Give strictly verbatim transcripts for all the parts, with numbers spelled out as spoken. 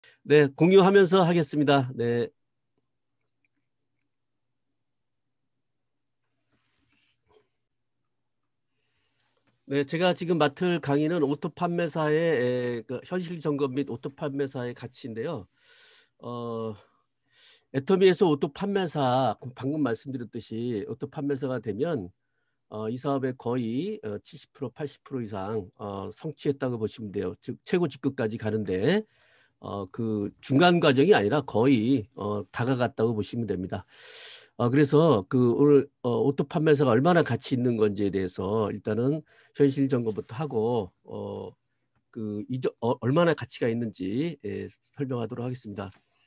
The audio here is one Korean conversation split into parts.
네, 공유하면서 하겠습니다. 네. 네, 제가 지금 맡을 강의는 오토 판매사의 에, 그 현실 점검 및 오토 판매사의 가치인데요. 어, 애터미에서 오토 판매사, 방금 말씀드렸듯이 오토 판매사가 되면 어, 이 사업의 거의 어, 칠십 퍼센트 팔십 퍼센트 이상 어, 성취했다고 보시면 돼요. 즉 최고 직급까지 가는데 어, 그 중간 과정이 아니라 거의 어, 다가갔다고 보시면 됩니다. 어, 그래서 그 오늘 어, 오토 판매사가 얼마나 가치 있는 건지에 대해서 일단은 현실 점검부터 하고 어, 그 이저, 어, 얼마나 가치가 있는지 예, 설명하도록 하겠습니다.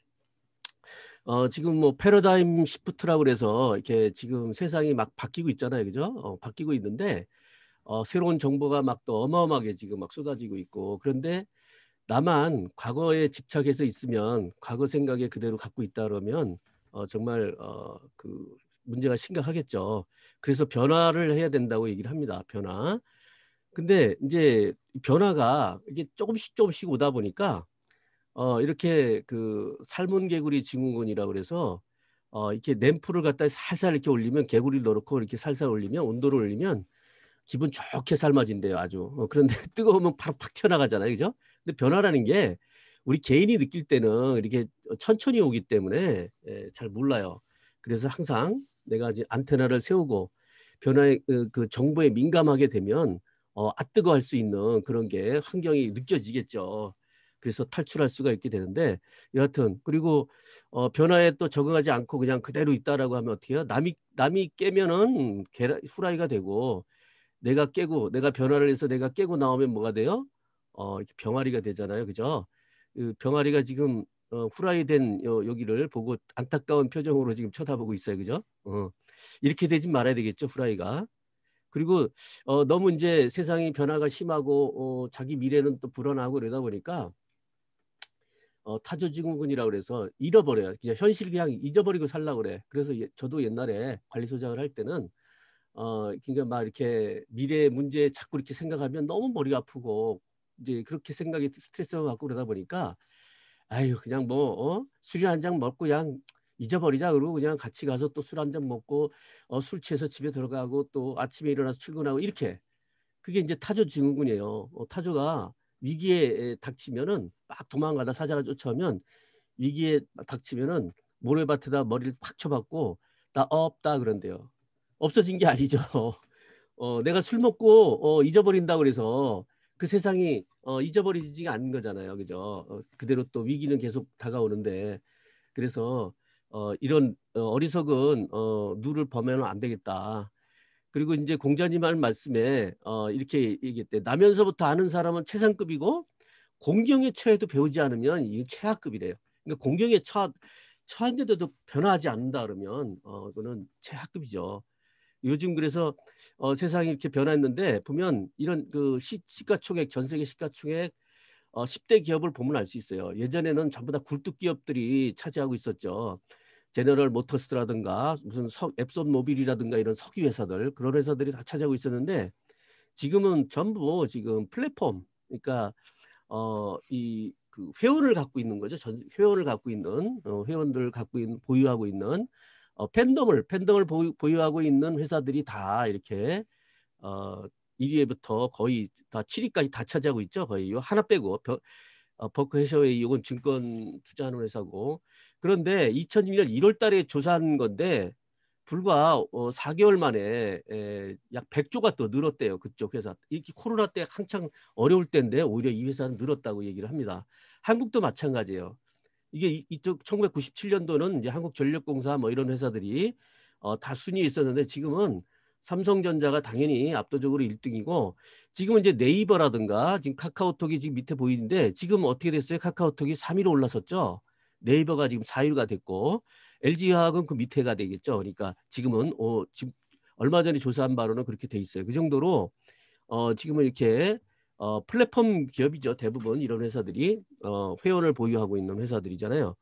어, 지금 뭐 패러다임 시프트라고 그래서 이렇게 지금 세상이 막 바뀌고 있잖아요, 그죠? 어, 바뀌고 있는데 어, 새로운 정보가 막 또 어마어마하게 지금 막 쏟아지고 있고 그런데 나만 과거에 집착해서 있으면 과거 생각에 그대로 갖고 있다 그러면 어, 정말 어, 그 문제가 심각하겠죠. 그래서 변화를 해야 된다고 얘기를 합니다. 변화. 근데 이제 변화가 이게 조금씩 조금씩 오다 보니까 어, 이렇게 그 삶은 개구리 증후군이라고 그래서 어, 이렇게 램프를 갖다 살살 이렇게 올리면 개구리를 넣고 이렇게 살살 올리면 온도를 올리면 기분 좋게 삶아진대요, 아주. 어, 그런데 뜨거우면 바로 팍 튀어나가잖아요, 그죠? 근데 변화라는 게 우리 개인이 느낄 때는 이렇게 천천히 오기 때문에 예, 잘 몰라요. 그래서 항상 내가 이제 안테나를 세우고 변화의 그, 그 정보에 민감하게 되면 어, 아 뜨거 할 수 있는 그런 게 환경이 느껴지겠죠. 그래서 탈출할 수가 있게 되는데 여하튼 그리고 어, 변화에 또 적응하지 않고 그냥 그대로 있다라고 하면 어떻게 해요? 남이 남이 깨면은 계란, 후라이가 되고 내가 깨고 내가 변화를 해서 내가 깨고 나오면 뭐가 돼요? 어, 병아리가 되잖아요. 그죠? 그 병아리가 지금 어, 후라이 된 요, 여기를 보고 안타까운 표정으로 지금 쳐다보고 있어요. 그죠? 어, 이렇게 되지 말아야 되겠죠. 후라이가. 그리고 어, 너무 이제 세상이 변화가 심하고 어, 자기 미래는 또 불안하고 그러다 보니까 어, 타조증후군이라고 그래서 잃어버려요. 그냥 현실 그냥 잊어버리고 살려고 그래. 그래서 예, 저도 옛날에 관리소장을 할 때는 어, 그러니까 막 이렇게 미래 문제 자꾸 이렇게 생각하면 너무 머리가 아프고 이제 그렇게 생각이 스트레스가 받고 그러다 보니까 아유 그냥 뭐 어? 술 한 잔 먹고 그냥 잊어버리자 그러고 그냥 같이 가서 또 술 한 잔 먹고 어, 술 취해서 집에 들어가고 또 아침에 일어나서 출근하고 이렇게 그게 이제 타조 증후군이에요. 어, 타조가 위기에 닥치면은 막 도망가다 사자가 쫓아오면 위기에 닥치면은 모래밭에다 머리를 팍 쳐박고 나 없다 그런대요. 없어진 게 아니죠. 어, 내가 술 먹고 어, 잊어버린다 그래서 그 세상이 어, 잊어버리지가 않는 거잖아요. 그죠? 어, 그대로 또 위기는 계속 다가오는데 그래서 어, 이런 어, 어리석은 어, 누를 범하면 안 되겠다. 그리고 이제 공자님 할 말씀에 어, 이렇게 얘기했대. 나면서부터 아는 사람은 최상급이고 공경에 처해도 배우지 않으면 이게 최하급이래요. 그러니까 공경에 처, 처한데도 변화하지 않는다 그러면 어, 이거는 최하급이죠. 요즘 그래서 어, 세상이 이렇게 변했는데 보면 이런 그 시, 시가총액 전 세계 시가총액 어, 십 대 기업을 보면 알 수 있어요. 예전에는 전부 다 굴뚝 기업들이 차지하고 있었죠. 제너럴 모터스라든가 무슨 석, 앱손 모빌이라든가 이런 석유 회사들 그런 회사들이 다 차지하고 있었는데 지금은 전부 지금 플랫폼 그러니까 어, 이 그 회원을 갖고 있는 거죠. 전, 회원을 갖고 있는 어, 회원들 갖고 있는 보유하고 있는 어, 팬덤을 팬덤을 보유, 보유하고 있는 회사들이 다 이렇게 어, 일 위부터 거의 다 칠 위까지 다 차지하고 있죠. 거의 요 하나 빼고 버, 어, 버크 해셔웨이 이건 증권 투자하는 회사고 그런데 이천일 년 일월 달에 조사한 건데 불과 어, 사 개월 만에 에, 약 백조가 또 늘었대요. 그쪽 회사. 이렇게 코로나 때 한창 어려울 때인데 오히려 이 회사는 늘었다고 얘기를 합니다. 한국도 마찬가지예요. 이게 이, 이쪽 천구백구십칠 년도는 이제 한국전력공사 뭐 이런 회사들이 어, 다 순위에 있었는데 지금은 삼성전자가 당연히 압도적으로 일 등이고 지금은 이제 네이버라든가 지금 카카오톡이 지금 밑에 보이는데 지금 어떻게 됐어요? 카카오톡이 삼 위로 올라섰죠. 네이버가 지금 사 위가 됐고 엘지화학은 그 밑에가 되겠죠. 그러니까 지금은 어, 지금 얼마 전에 조사한 바로는 그렇게 돼 있어요. 그 정도로 어, 지금은 이렇게 어, 플랫폼 기업이죠. 대부분 이런 회사들이 어, 회원을 보유하고 있는 회사들이잖아요.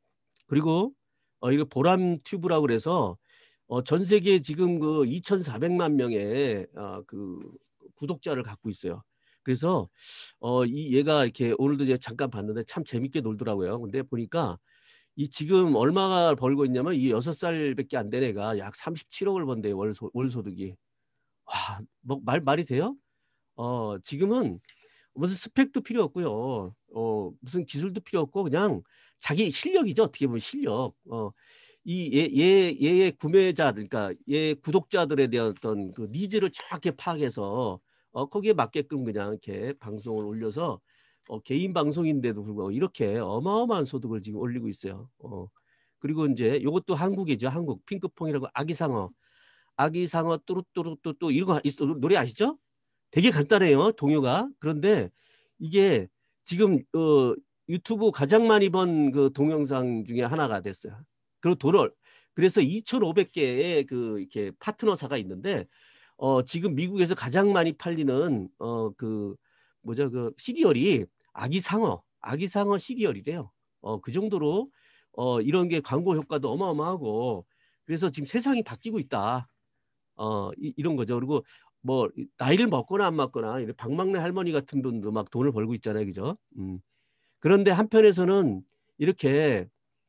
그리고 어, 이거 보람 튜브라고 그래서 어, 전 세계에 지금 그 이천사백만 명의 어, 그 구독자를 갖고 있어요. 그래서 어 이 얘가 이렇게 오늘도 제가 잠깐 봤는데 참 재밌게 놀더라고요. 근데 보니까 이 지금 얼마가 벌고 있냐면 이 여섯 살밖에 안 된 애가 약 삼십칠억을 번대요. 월 소 월 소득이. 와 뭐 말 말이 돼요? 어 지금은 무슨 스펙도 필요 없고요. 어 무슨 기술도 필요 없고 그냥 자기 실력이죠. 어떻게 보면 실력. 어 이 얘 얘 얘의 구매자 그러니까 얘 구독자들에 대한 어떤 그 니즈를 정확히 파악해서 어 거기에 맞게끔 그냥 이렇게 방송을 올려서 어 개인 방송인데도 불구하고 이렇게 어마어마한 소득을 지금 올리고 있어요. 어 그리고 인제 요것도 한국이죠, 한국. 핑크퐁이라고 아기상어, 아기상어 뚜루뚜루뚜뚜 이런 거 있어 노래 아시죠? 되게 간단해요, 동요가. 그런데 이게 지금 어 유튜브 가장 많이 번 그 동영상 중에 하나가 됐어요. 그리고 돈을 그래서 이천오백 개의 그 이렇게 파트너사가 있는데 어 지금 미국에서 가장 많이 팔리는 어 그 뭐죠? 그 시리얼이 아기상어, 아기상어 시리얼이래요. 어 그 정도로 어 이런 게 광고 효과도 어마어마하고 그래서 지금 세상이 바뀌고 있다. 어 이 이런 거죠. 그리고 뭐 이 나이를 먹거나 안 먹거나 이런 박막래 할머니 같은 분도 막 돈을 벌고 있잖아요. 그죠? 음. 그런데 한편에서는 이렇게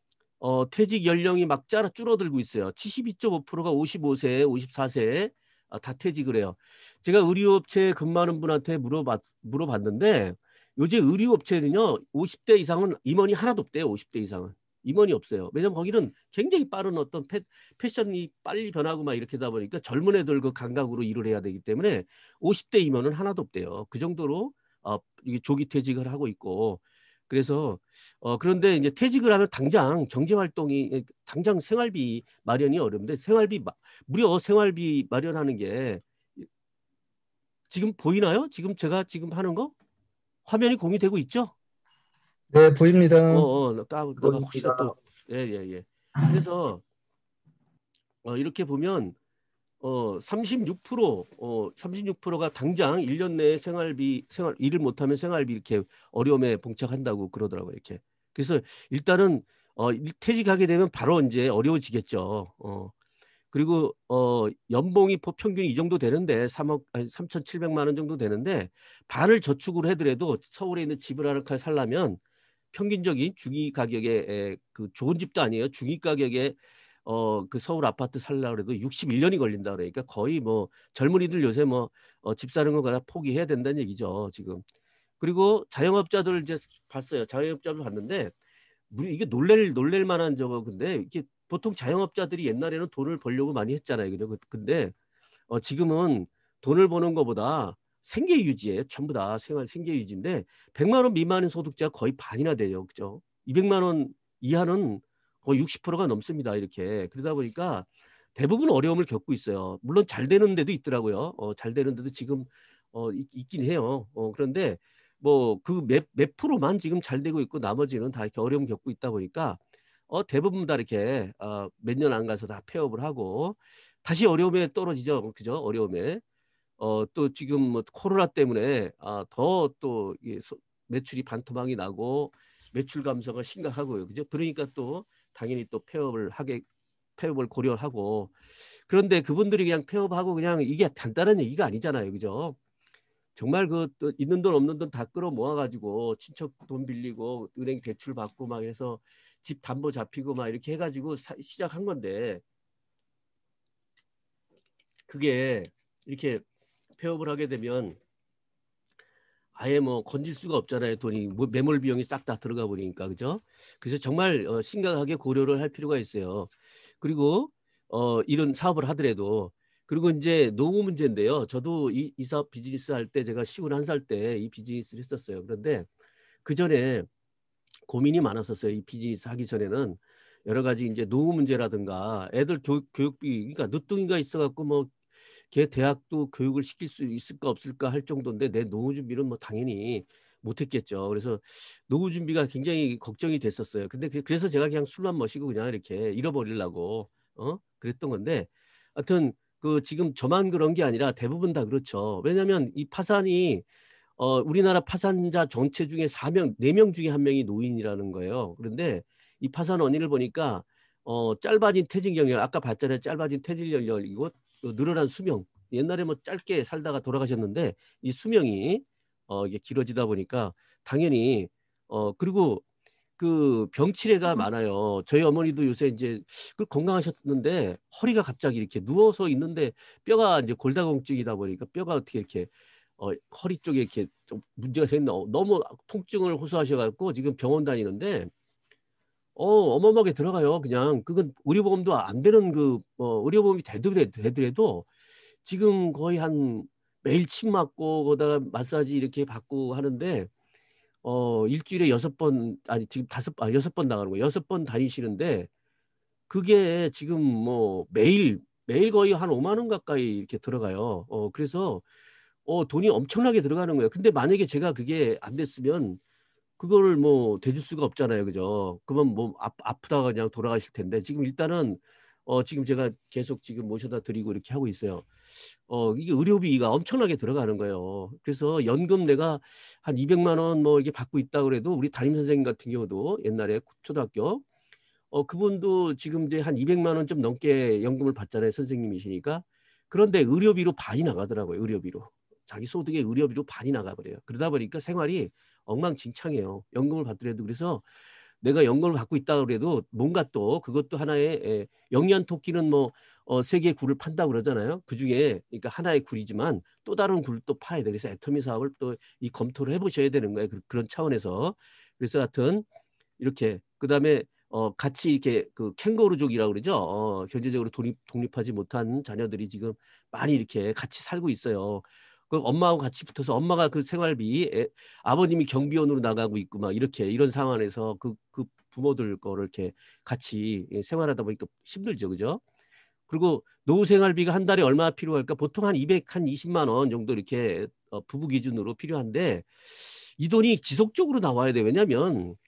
어 퇴직 연령이 막 짜라 줄어들고 있어요. 칠십이 점 오 퍼센트가 오십오 세, 오십사 세 아 다 퇴직을 해요. 제가 의류업체에 근무하는 분한테 물어봤 물어봤는데 요새 의류업체는요. 오십 대 이상은 임원이 하나도 없대요, 오십 대 이상은. 임원이 없어요. 왜냐면 거기는 굉장히 빠른 어떤 패 패션이 빨리 변하고 막 이렇게 하다 보니까 젊은 애들 그 감각으로 일을 해야 되기 때문에 오십 대 임원은 하나도 없대요. 그 정도로 어 이게 조기 퇴직을 하고 있고 그래서 어 그런데 인제 퇴직을 하면 당장 경제 활동이 예 당장 생활비 마련이 어려운데 생활비 마 무려 생활비 마련하는 게 이 지금 보이나요? 지금 제가 지금 하는 거? 화면이 공유되고 있죠? 네, 보입니다. 어어 나 까 내가 혹시나 보입니다. 또 예예예. 그래서 어 이렇게 보면 어 삼십육 퍼센트 어 삼십육 퍼센트가 당장 일 년 내에 생활비 생활 일을 못하면 생활비 이렇게 어려움에 봉착한다고 그러더라고요, 이렇게. 그래서 일단은 어 일 퇴직하게 되면 바로 인제 어려워지겠죠. 어 그리고 어 연봉이 보 평균이 이 정도 되는데 삼억 아니 삼천칠백만 원 정도 되는데 반을 저축을 하더라도 서울에 있는 집을 하나 칸 살려면 평균적인 중위 가격의 에 그 좋은 집도 아니에요. 중위 가격의 어 그 서울 아파트 살려고 그래도 육십일 년이 걸린다 그러니까 거의 뭐 젊은이들 요새 뭐 어 집 사는 거 그냥 포기해야 된다는 얘기죠, 지금. 그리고 자영업자들 이제 봤어요. 자영업자들 봤는데 우리 이게 놀랄 놀랄 만한 저거 근데 이게 보통 자영업자들이 옛날에는 돈을 벌려고 많이 했잖아요. 그죠? 그 근데 어 지금은 돈을 버는 거보다 생계 유지에 전부 다 생활 생계 유지인데 백만 원 미만의 소득자가 거의 반이나 돼요. 그죠? 이백만 원 이하는 거의 육십 퍼센트가 넘습니다, 이렇게. 그러다 보니까 대부분 어려움을 겪고 있어요. 물론 잘 되는 데도 있더라고요. 어 잘 되는 데도 지금 어 있 있긴 해요. 어 그런데 뭐 그 몇 몇 프로만 지금 잘 되고 있고 나머지는 다 이렇게 어려움을 겪고 있다 보니까 어 대부분 다 이렇게 어 몇 년 안 가서 다 폐업을 하고 다시 어려움에 떨어지죠. 그죠? 어려움에. 어 또 지금 뭐 코로나 때문에 아 더 또 이게 소 매출이 반토막이 나고 매출 감소가 심각하고요. 그죠? 그러니까 또 당연히 또 폐업을 하게 폐업을 고려하고 그런데 그분들이 그냥 폐업하고 그냥 이게 간단한 얘기가 아니잖아요. 그죠? 정말 그 또 있는 돈 없는 돈 다 끌어 모아 가지고 친척 돈 빌리고 은행 대출 받고 막 해서 집 담보 잡히고 막 이렇게 해 가지고 사 시작한 건데 그게 이렇게 폐업을 하게 되면 아예 뭐 건질 수가 없잖아요. 돈이 뭐 매몰 비용이 싹 다 들어가 버리니까. 그죠? 그래서 정말 어 심각하게 고려를 할 필요가 있어요. 그리고 어 이런 사업을 하더라도 그리고 인제 노후 문제인데요. 저도 이 이 사업 비즈니스 할 때 제가 스물한 살 때 이 비즈니스를 했었어요. 그런데 그전에 고민이 많았었어요. 이 비즈니스 하기 전에는 여러 가지 인제 노후 문제라든가 애들 교육 교육비 그러니까 늦둥이가 있어 갖고 뭐 걔 대학도 교육을 시킬 수 있을까 없을까 할 정도인데 내 노후 준비는 뭐 당연히 못 했겠죠. 그래서 노후 준비가 굉장히 걱정이 됐었어요. 근데 그 그래서 제가 그냥 술만 마시고 그냥 이렇게 잃어버리려고 어 그랬던 건데 하여튼 그 지금 저만 그런 게 아니라 대부분 다 그렇죠. 왜냐하면 이 파산이 어 우리나라 파산자 전체 중에 사 명 네 명 중에 한 명이 노인이라는 거예요. 그런데 이 파산 원인을 보니까 어 짧아진 퇴직 연령 아까 봤잖아요. 짧아진 퇴직 연령이고 또 늘어난 수명. 옛날에 뭐 짧게 살다가 돌아가셨는데 이 수명이 어, 이게 길어지다 보니까 당연히 어, 그리고 그 병치레가 많아요. 저희 어머니도 요새 이제 그 건강하셨는데 허리가 갑자기 이렇게 누워서 있는데 뼈가 이제 골다공증이다 보니까 뼈가 어떻게 이렇게 어, 허리 쪽에 이렇게 좀 문제가 생겼나 너무 통증을 호소하셔갖고 지금 병원 다니는데 어, 어마어마하게 들어가요. 그냥 그건 의료보험도 안 되는 그 어, 의료보험이 되더라도, 되더라도 지금 거의 한 매일 침 맞고 거기다가 마사지 이렇게 받고 하는데 어, 일주일에 여섯 번 아니 지금 다섯 아 여섯 번 나가는 거예요. 여섯 번 다니시는데 그게 지금 뭐 매일 매일 거의 한 오만 원 가까이 이렇게 들어가요. 어, 그래서 어, 돈이 엄청나게 들어가는 거예요. 근데 만약에 제가 그게 안 됐으면 그거를 뭐 대줄 수가 없잖아요. 그죠? 그러면 뭐 아, 아프다가 그냥 돌아가실 텐데 지금 일단은 어, 지금 제가 계속 지금 모셔다 드리고 이렇게 하고 있어요. 어, 이게 의료비가 엄청나게 들어가는 거예요. 그래서 연금 내가 한 이백만 원 뭐 이게 받고 있다 그래도 우리 담임 선생님 같은 경우도 옛날에 초등학교 어, 그분도 지금 이제 한 이백만 원 좀 넘게 연금을 받잖아요. 선생님이시니까. 그런데 의료비로 반이 나가더라고요. 의료비로. 자기 소득의 의료비로 반이 나가버려요. 그러다 보니까 생활이 엉망진창이에요. 연금을 받더라도. 그래서 내가 연금을 받고 있다 그래도 뭔가 또 그것도 하나의 에, 영년토끼는 뭐 어, 세 개의 굴을 판다고 그러잖아요. 그중에 그러니까 하나의 굴이지만 또 다른 굴을 또 파야 돼. 그래서 애터미 사업을 또 이 검토를 해보셔야 되는 거예요. 그, 그런 차원에서. 그래서 하여튼 이렇게 그다음에 어, 같이 이렇게 그 캥거루족이라고 그러죠. 어, 경제적으로 독립, 독립하지 못한 자녀들이 지금 많이 이렇게 같이 살고 있어요. 그 엄마하고 같이 붙어서 엄마가 그 생활비, 애, 아버님이 경비원으로 나가고 있고 막 이렇게 이런 상황에서 그, 그 부모들 거를 이렇게 같이 생활하다 보니까 힘들죠. 그죠? 그리고 노후 생활비가 한 달에 얼마 필요할까? 보통 한 이백, 한 이십만 원 정도 이렇게 어, 부부 기준으로 필요한데 이 돈이 지속적으로 나와야 돼. 왜냐면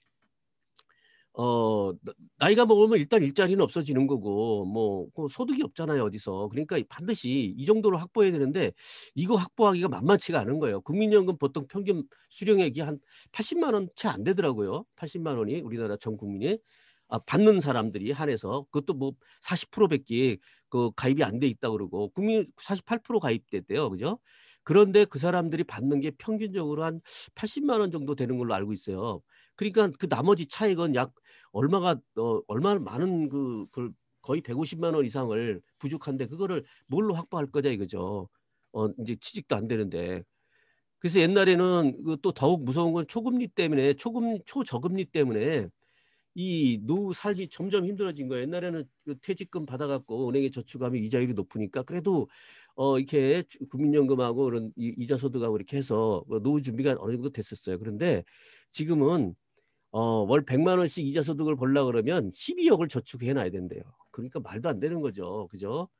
어, 나이가 먹으면 일단 일자리는 없어지는 거고, 뭐, 그 소득이 없잖아요, 어디서. 그러니까 반드시 이 정도로 확보해야 되는데, 이거 확보하기가 만만치가 않은 거예요. 국민연금 보통 평균 수령액이 한 팔십만 원 채 안 되더라고요. 팔십만 원이 우리나라 전 국민이. 아, 받는 사람들이 한해서. 그것도 뭐 사십 퍼센트밖에 그 가입이 안 돼 있다고 그러고, 국민 사십팔 퍼센트 가입됐대요. 그죠? 그런데 그 사람들이 받는 게 평균적으로 한 팔십만 원 정도 되는 걸로 알고 있어요. 그러니까 그 나머지 차액은 약 얼마가 어, 얼마나 많은 그, 그 거의 백오십만 원 이상을 부족한데 그거를 뭘로 확보할 거냐 이거죠. 어, 이제 취직도 안 되는데. 그래서 옛날에는 그또 더욱 무서운 건 초금리 때문에 초금 초저금리 때문에 이 노후 삶이 점점 힘들어진 거예요. 옛날에는 그 퇴직금 받아갖고 은행에 저축하면 이자율이 높으니까 그래도 어 이렇게 국민연금하고 그런 이- 이자 소득하고 이렇게 해서 뭐 노후 준비가 어느 정도 됐었어요. 그런데 지금은 어, 월 백만 원씩 이자 소득을 벌려 그러면 십이억을 저축해 놔야 된대요. 그러니까 말도 안 되는 거죠. 그죠?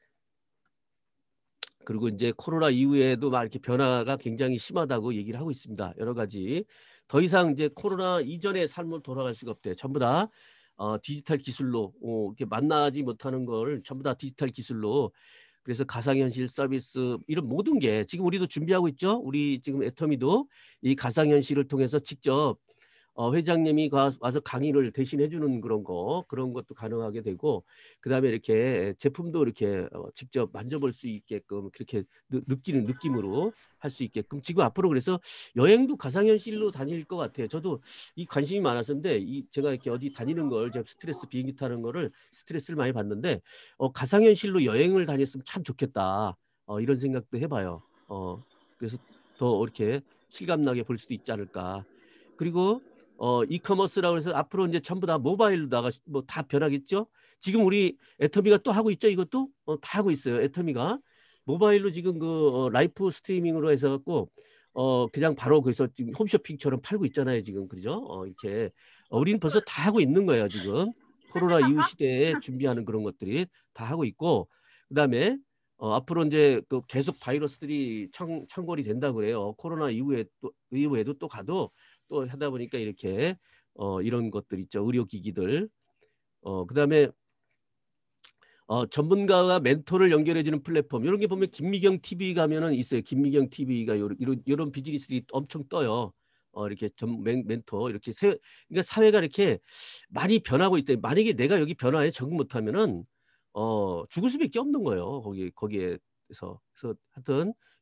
그리고 이제 코로나 이후에도 막 이렇게 변화가 굉장히 심하다고 얘기를 하고 있습니다. 여러 가지. 더 이상 이제 코로나 이전의 삶을 돌아갈 수가 없대요. 전부 다 어, 디지털 기술로 어, 이렇게 만나지 못하는 걸 전부 다 디지털 기술로 그래서 가상현실 서비스 이런 모든 게 지금 우리도 준비하고 있죠. 우리 지금 애터미도 이 가상현실을 통해서 직접 어, 회장님이 가, 와서 강의를 대신 해주는 그런 거 그런 것도 가능하게 되고 그다음에 이렇게 제품도 이렇게 어, 직접 만져볼 수 있게끔 그렇게 느, 느끼는 느낌으로 할 수 있게끔 지금 앞으로 그래서 여행도 가상현실로 다닐 것 같아요. 저도 이 관심이 많았었는데 이 제가 이렇게 어디 다니는 걸 제가 스트레스 비행기 타는 거를 스트레스를 많이 받는데 어, 가상현실로 여행을 다녔으면 참 좋겠다. 어, 이런 생각도 해봐요. 어, 그래서 더 이렇게 실감나게 볼 수도 있지 않을까. 그리고 어, 이커머스라고 해서 앞으로 이제 전부 다 모바일로 나가 뭐 다 변하겠죠. 지금 우리 애터미가 또 하고 있죠. 이것도 어, 다 하고 있어요. 애터미가 모바일로 지금 그 어, 라이프 스트리밍으로 해서 갖고 어 그냥 바로 그래서 지금 홈쇼핑처럼 팔고 있잖아요. 지금 그죠? 어, 이렇게 어, 우리는 벌써 다 하고 있는 거예요. 지금 코로나 이후 시대에 준비하는 그런 것들이 다 하고 있고 그다음에 어, 앞으로 이제 그 계속 바이러스들이 청, 창궐이 된다 그래요. 코로나 이후에 또 이후에도 또 가도 또 하다 보니까 이렇게 어, 이런 것들 있죠. 의료기기들. 어, 그다음에 어, 전문가와 멘토를 연결해주는 플랫폼 이런 게 보면 김미경 티비 가면은 있어요. 김미경 티비가 요런 이런, 이런 비즈니스들이 엄청 떠요. 어, 이렇게 전 멘, 멘토 이렇게 세, 그러니까 사회가 이렇게 많이 변하고 있대. 만약에 내가 여기 변화에 적응 못하면은 어, 죽을 수밖에 없는 거예요. 거기 거기에서 그래서 하여튼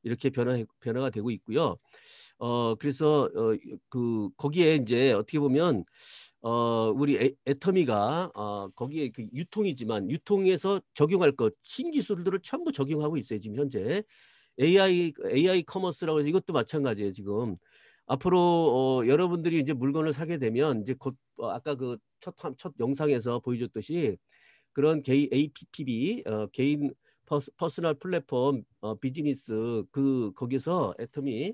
이렇게 변화 변화가 되고 있고요. 어 그래서 어 그 거기에 이제 어떻게 보면 어 우리 애 애터미가 어 거기에 그 유통이지만 유통에서 적용할 것 신기술들을 전부 적용하고 있어요 지금 현재. 에이아이 에이아이 커머스라고 해서 이것도 마찬가지예요 지금. 앞으로 어 여러분들이 이제 물건을 사게 되면 이제 곧 어 아까 그 첫 첫 영상에서 보여줬듯이 그런 개인 에이피피비 어 개인 퍼스 퍼스널 플랫폼 어 비즈니스 그 거기서 애터미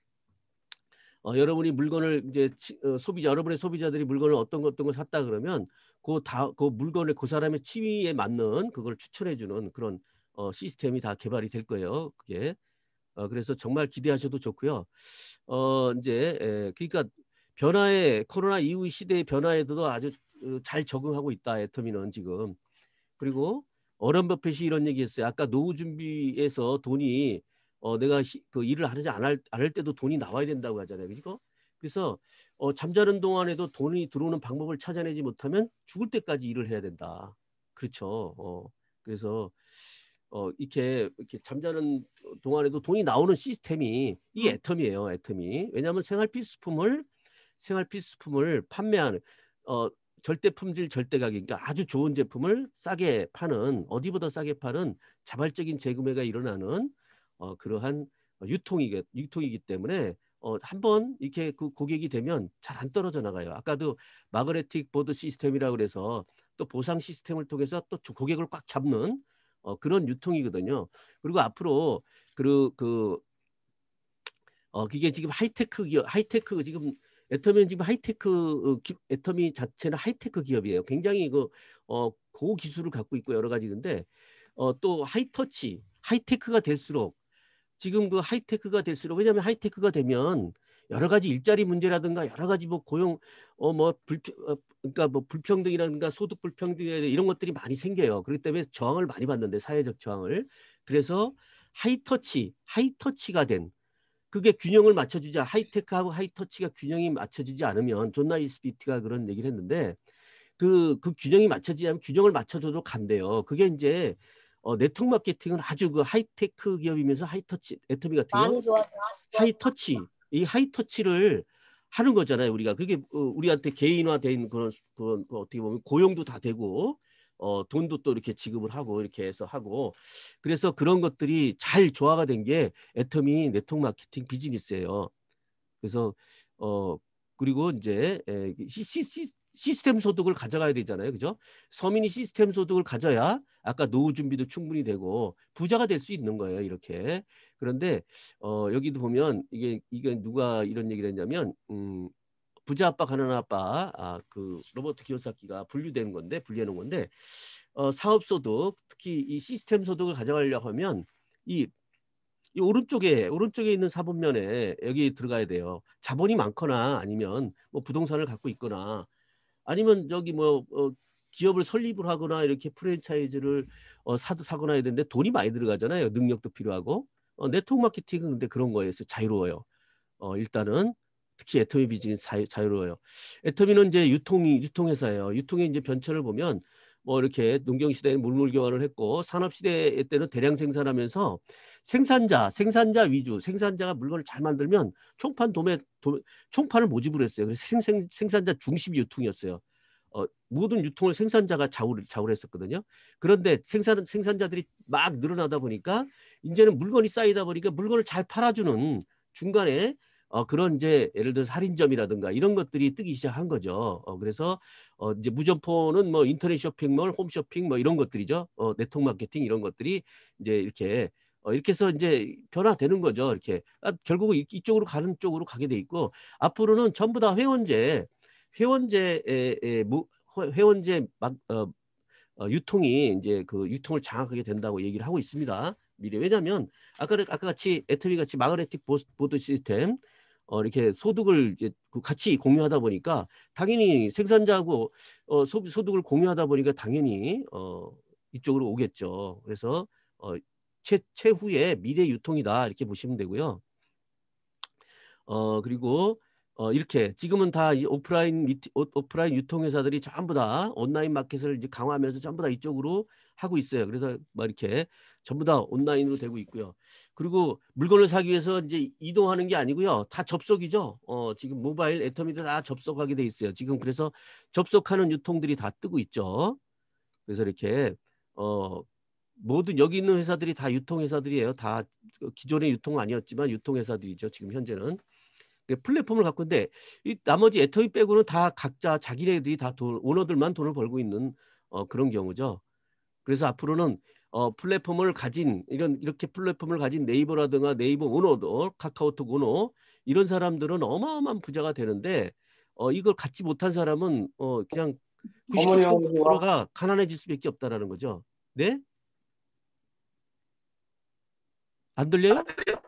어 여러분이 물건을 이제 치 어 소비자 여러분의 소비자들이 물건을 어떤 거 어떤 걸 샀다 그러면 그 다 그 물건을 그 사람의 취미에 맞는 그걸 추천해 주는 그런 어 시스템이 다 개발이 될 거예요 그게. 어 그래서 정말 기대하셔도 좋고요. 어 인제 예 그러니까 변화에 코로나 이후 시대의 변화에도 아주 어 잘 적응하고 있다 애터미는 지금. 그리고 워런 버핏이 이런 얘기했어요. 아까 노후 준비에서 돈이 어 내가 시 그 일을 하지 않을 않을 때도 돈이 나와야 된다고 하잖아요. 그죠? 그래서 어 잠자는 동안에도 돈이 들어오는 방법을 찾아내지 못하면 죽을 때까지 일을 해야 된다. 그렇죠. 어 그래서 어 이렇게 이렇게 잠자는 동안에도 돈이 나오는 시스템이 이 애텀이에요, 애텀이. 왜냐하면 생활 필수품을 생활 필수품을 판매하는 어 절대 품질 절대 가격 그러니까 아주 좋은 제품을 싸게 파는 어디보다 싸게 파는 자발적인 재구매가 일어나는 어 그러한 유통이게 유통이기 때문에 어 한 번 이렇게 그 고객이 되면 잘 안 떨어져 나가요. 아까도 마그네틱 보드 시스템이라고 그래서 또 보상 시스템을 통해서 또 조 고객을 꽉 잡는 어 그런 유통이거든요. 그리고 앞으로 그르 그 어 그게 지금 하이테크 기업 하이테크 지금 애터미는 지금 하이테크 어 기 애터미 자체는 하이테크 기업이에요. 굉장히 그 어 고기술을 갖고 있고 여러 가지 근데 어 또 하이터치 하이테크가 될수록 지금 그 하이테크가 될수록 왜냐하면 하이테크가 되면 여러 가지 일자리 문제라든가 여러 가지 뭐 고용 어 뭐 불평 어 그러니까 뭐 불평등이라든가 소득 불평등이나 이런 것들이 많이 생겨요. 그렇기 때문에 저항을 많이 받는데 사회적 저항을. 그래서 하이터치, 하이터치가 된 그게 균형을 맞춰주자 하이테크하고 하이터치가 균형이 맞춰지지 않으면 존 나이스비트가 그런 얘기를 했는데 그 그 균형이 맞춰지지 않으면 균형을 맞춰줘도 간대요. 그게 인제 어 네트워크 마케팅은 아주 그 하이테크 기업이면서 하이터치 애터미 같은 경우 많이 좋아져. 하이터치 이 하이터치를 하는 거잖아요 우리가. 그게 어 우리한테 개인화된 그런 그런 그 어떻게 보면 고용도 다 되고 어 돈도 또 이렇게 지급을 하고 이렇게 해서 하고 그래서 그런 것들이 잘 조화가 된 게 애터미 네트워크 마케팅 비즈니스예요. 그래서 어 그리고 인제 예 시 시 시 시스템 소득을 가져가야 되잖아요. 그죠? 서민이 시스템 소득을 가져야 아까 노후 준비도 충분히 되고 부자가 될 수 있는 거예요 이렇게. 그런데 어 여기도 보면 이게 이게 누가 이런 얘기를 했냐면 음 부자 아빠 가난한 아빠 아 그 로버트 키요사키가 분류된 건데 분리해 놓은 건데 어 사업 소득 특히 이 시스템 소득을 가져가려고 하면 이 이 오른쪽에 오른쪽에 있는 사본면에 여기 들어가야 돼요. 자본이 많거나 아니면 뭐 부동산을 갖고 있거나 아니면 저기 뭐 어 기업을 설립을 하거나 이렇게 프랜차이즈를 어 사 사거나 해야 되는데 돈이 많이 들어가잖아요. 능력도 필요하고. 어 네트워크 마케팅은 근데 그런 거에서 자유로워요. 어 일단은 특히 애터미 비즈니스 자유 자유로워요. 애터미는 인제 유통이 유통회사예요. 유통의 인제 변천을 보면 뭐 이렇게 농경 시대에 물물 교환을 했고 산업 시대 때는 대량 생산하면서 생산자, 생산자 위주 생산자가 물건을 잘 만들면 총판 도매 도 총판을 모집을 했어요. 그래서 생 생 생산자 중심 유통이었어요. 어 모든 유통을 생산자가 좌우를 좌우를 했었거든요. 그런데 생산 생산자들이 막 늘어나다 보니까 인제는 물건이 쌓이다 보니까 물건을 잘 팔아주는 중간에 어 그런 인제 예를 들어서 할인점이라든가 이런 것들이 뜨기 시작한 거죠. 어 그래서 어 인제 무점포는 뭐 인터넷 쇼핑몰, 홈쇼핑 뭐 이런 것들이죠. 어 네트워크 마케팅 이런 것들이 인제 이렇게 어 이렇게 해서 인제 변화되는 거죠 이렇게. 아 결국은 이 이쪽으로 가는 쪽으로 가게 돼 있고 앞으로는 전부 다 회원제, 회원제에 에 무 회 회원제 막 어 어 유통이 인제 그 유통을 장악하게 된다고 얘기를 하고 있습니다 미래. 왜냐하면 아까를 아까 같이 애터미 같이 마그네틱 보스 보드 시스템 어 이렇게 소득을 이제 그 같이 공유하다 보니까 당연히 생산자하고 어 소 소득을 공유하다 보니까 당연히 어 이쪽으로 오겠죠. 그래서 어 최 최후의 미래 유통이다 이렇게 보시면 되고요. 어 그리고 어 이렇게 지금은 다 이 오프라인 미티 오 오프라인 유통회사들이 전부 다 온라인 마켓을 이제 강화하면서 전부 다 이쪽으로 하고 있어요. 그래서 뭐 이렇게 전부 다 온라인으로 되고 있고요. 그리고 물건을 사기 위해서 인제 이동하는 게 아니고요. 다 접속이죠. 어 지금 모바일 애터미도 다 접속하게 돼 있어요. 지금 그래서 접속하는 유통들이 다 뜨고 있죠. 그래서 이렇게 어 모든 여기 있는 회사들이 다 유통회사들이에요. 다 그 기존의 유통은 아니었지만 유통회사들이죠, 지금 현재는. 그 플랫폼을 갖고 있는데 이 나머지 애터미 빼고는 다 각자 자기네들이 다 돈 오너들만 돈을 벌고 있는 어 그런 경우죠. 그래서 앞으로는 어 플랫폼을 가진 이런 이렇게 플랫폼을 가진 네이버라든가 네이버 오너도 카카오톡 오너 이런 사람들은 어마어마한 부자가 되는데 어 이걸 갖지 못한 사람은 어 그냥 어머니 구십구 점 구 퍼센트가 가난해질 수밖에 없다라는 거죠. 네? 안 들려요?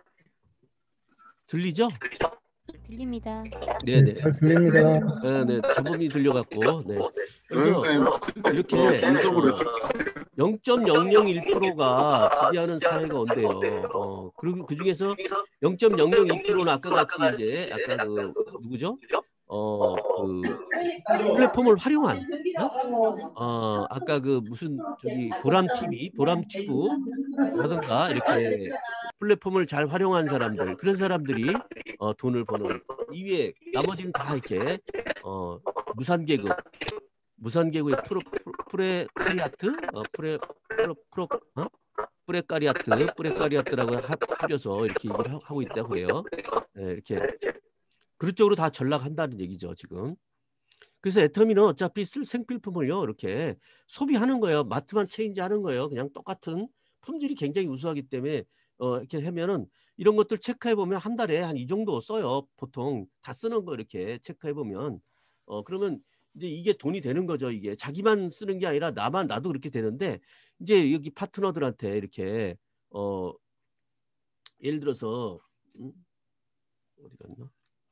들리죠? 들립니다. 네, 네네. 잘 들립니다. 네네. 잡음이 들려 갖고 네. 그래서 선생님 이렇게 어, 분석으로 어 영 점 영영일 퍼센트가 지배하는 사회가 온대요. 어 그리고 그중에서 영 점 영영이 퍼센트는 아까 같이 이제 아까 그 누구죠? 어 그 플랫폼을 활용한 어? 어 아까 그 무슨 저기 보람티비, 보람튜브라든가 이렇게 플랫폼을 잘 활용한 사람들 그런 사람들이 어 돈을 버는 이외에 나머지는 다 이렇게 어 무산계급, 무산계급의 프로 프로 프레카리아트? 어 프레 프로 프로 어? 프레카리아트, 프레카리아트라고 하 줄여서 이렇게 얘기를 하 하고 있다고 해요. 예 이렇게 그런 쪽으로 다 전락한다는 얘기죠, 지금. 그래서 애터미는 어차피 쓸 생필품을요 이렇게 소비하는 거예요. 마트만 체인지하는 거예요. 그냥 똑같은 품질이 굉장히 우수하기 때문에 어 이렇게 하면은 이런 것들 체크해 보면 한 달에 한 이 정도 써요. 보통 다 쓰는 거 이렇게 체크해 보면. 어 그러면 이제 이게 돈이 되는 거죠, 이게. 자기만 쓰는 게 아니라 나만 나도 그렇게 되는데 이제 여기 파트너들한테 이렇게 어 예를 들어서 음 어디 갔나?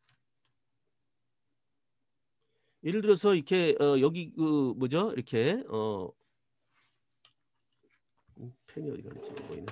예를 들어서 이렇게 어 여기 그 뭐죠? 이렇게 어 음 펜이 어디 갔는지 안 보이네.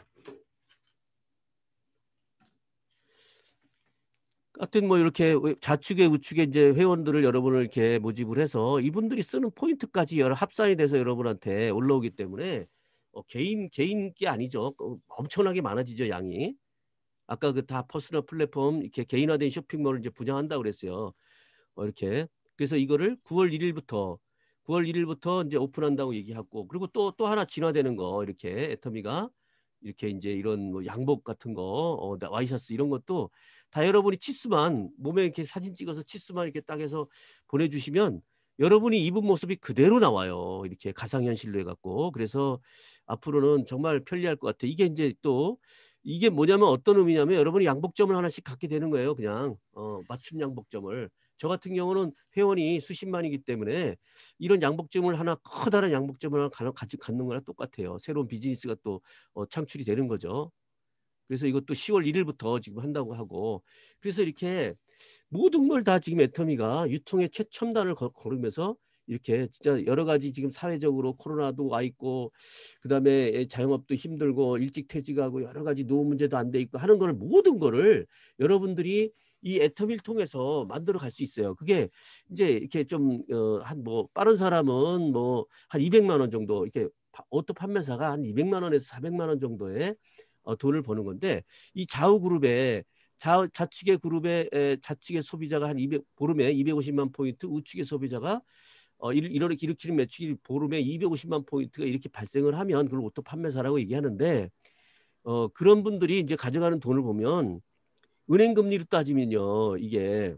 하여튼 뭐 이렇게 왜 좌측에 우측에 인제 회원들을 여러분을 이렇게 모집을 해서 이분들이 쓰는 포인트까지 여러 합산이 돼서 여러분한테 올라오기 때문에 어 개인 개인 게 아니죠. 어 엄청나게 많아지죠, 양이. 아까 그 다 퍼스널 플랫폼 이렇게 개인화된 쇼핑몰을 이제 분양한다고 그랬어요. 어 이렇게. 그래서 이거를 구월 일 일부터 구월 일 일부터 인제 오픈한다고 얘기하고 그리고 또 또 하나 진화되는 거 이렇게 애터미가 이렇게 인제 이런 뭐 양복 같은 거 어 나 와이셔츠 이런 것도 다 여러분이 치수만 몸에 이렇게 사진 찍어서 치수만 이렇게 딱 해서 보내주시면 여러분이 입은 모습이 그대로 나와요. 이렇게 가상현실로 해 갖고. 그래서 앞으로는 정말 편리할 것 같아요. 이게 인제 또 이게 뭐냐면 어떤 의미냐면 여러분이 양복점을 하나씩 갖게 되는 거예요, 그냥. 어 맞춤 양복점을. 저 같은 경우는 회원이 수십만이기 때문에 이런 양복점을 하나 커다란 양복점을 하나 가는 가지 갖는 거랑 똑같아요. 새로운 비즈니스가 또 어 창출이 되는 거죠. 그래서 이것도 시월 일 일부터 지금 한다고 하고 그래서 이렇게 모든 걸 다 지금 애터미가 유통의 최첨단을 거 걸으면서 이렇게 진짜 여러 가지 지금 사회적으로 코로나도 와 있고 그다음에 예 자영업도 힘들고 일찍 퇴직하고 여러 가지 노후 문제도 안 돼 있고 하는 거를 모든 거를 여러분들이 이 애터미를 통해서 만들어 갈 수 있어요. 그게 인제 이렇게 좀 어 한 뭐 빠른 사람은 뭐 한 이백만 원 정도 이렇게 파 오토 판매사가 한 이백만 원에서 사백만 원 정도의 어 돈을 버는 건데 이 좌우 그룹에 좌 좌측의 그룹에 에 좌측의 소비자가 한 이백 보름에 이백오십만 포인트 우측의 소비자가 어 일 일월에 일으키는 매출이 보름에 이백오십만 포인트가 이렇게 발생을 하면 그걸 오토 판매사라고 얘기하는데 어 그런 분들이 인제 가져가는 돈을 보면 은행 금리로 따지면요. 이게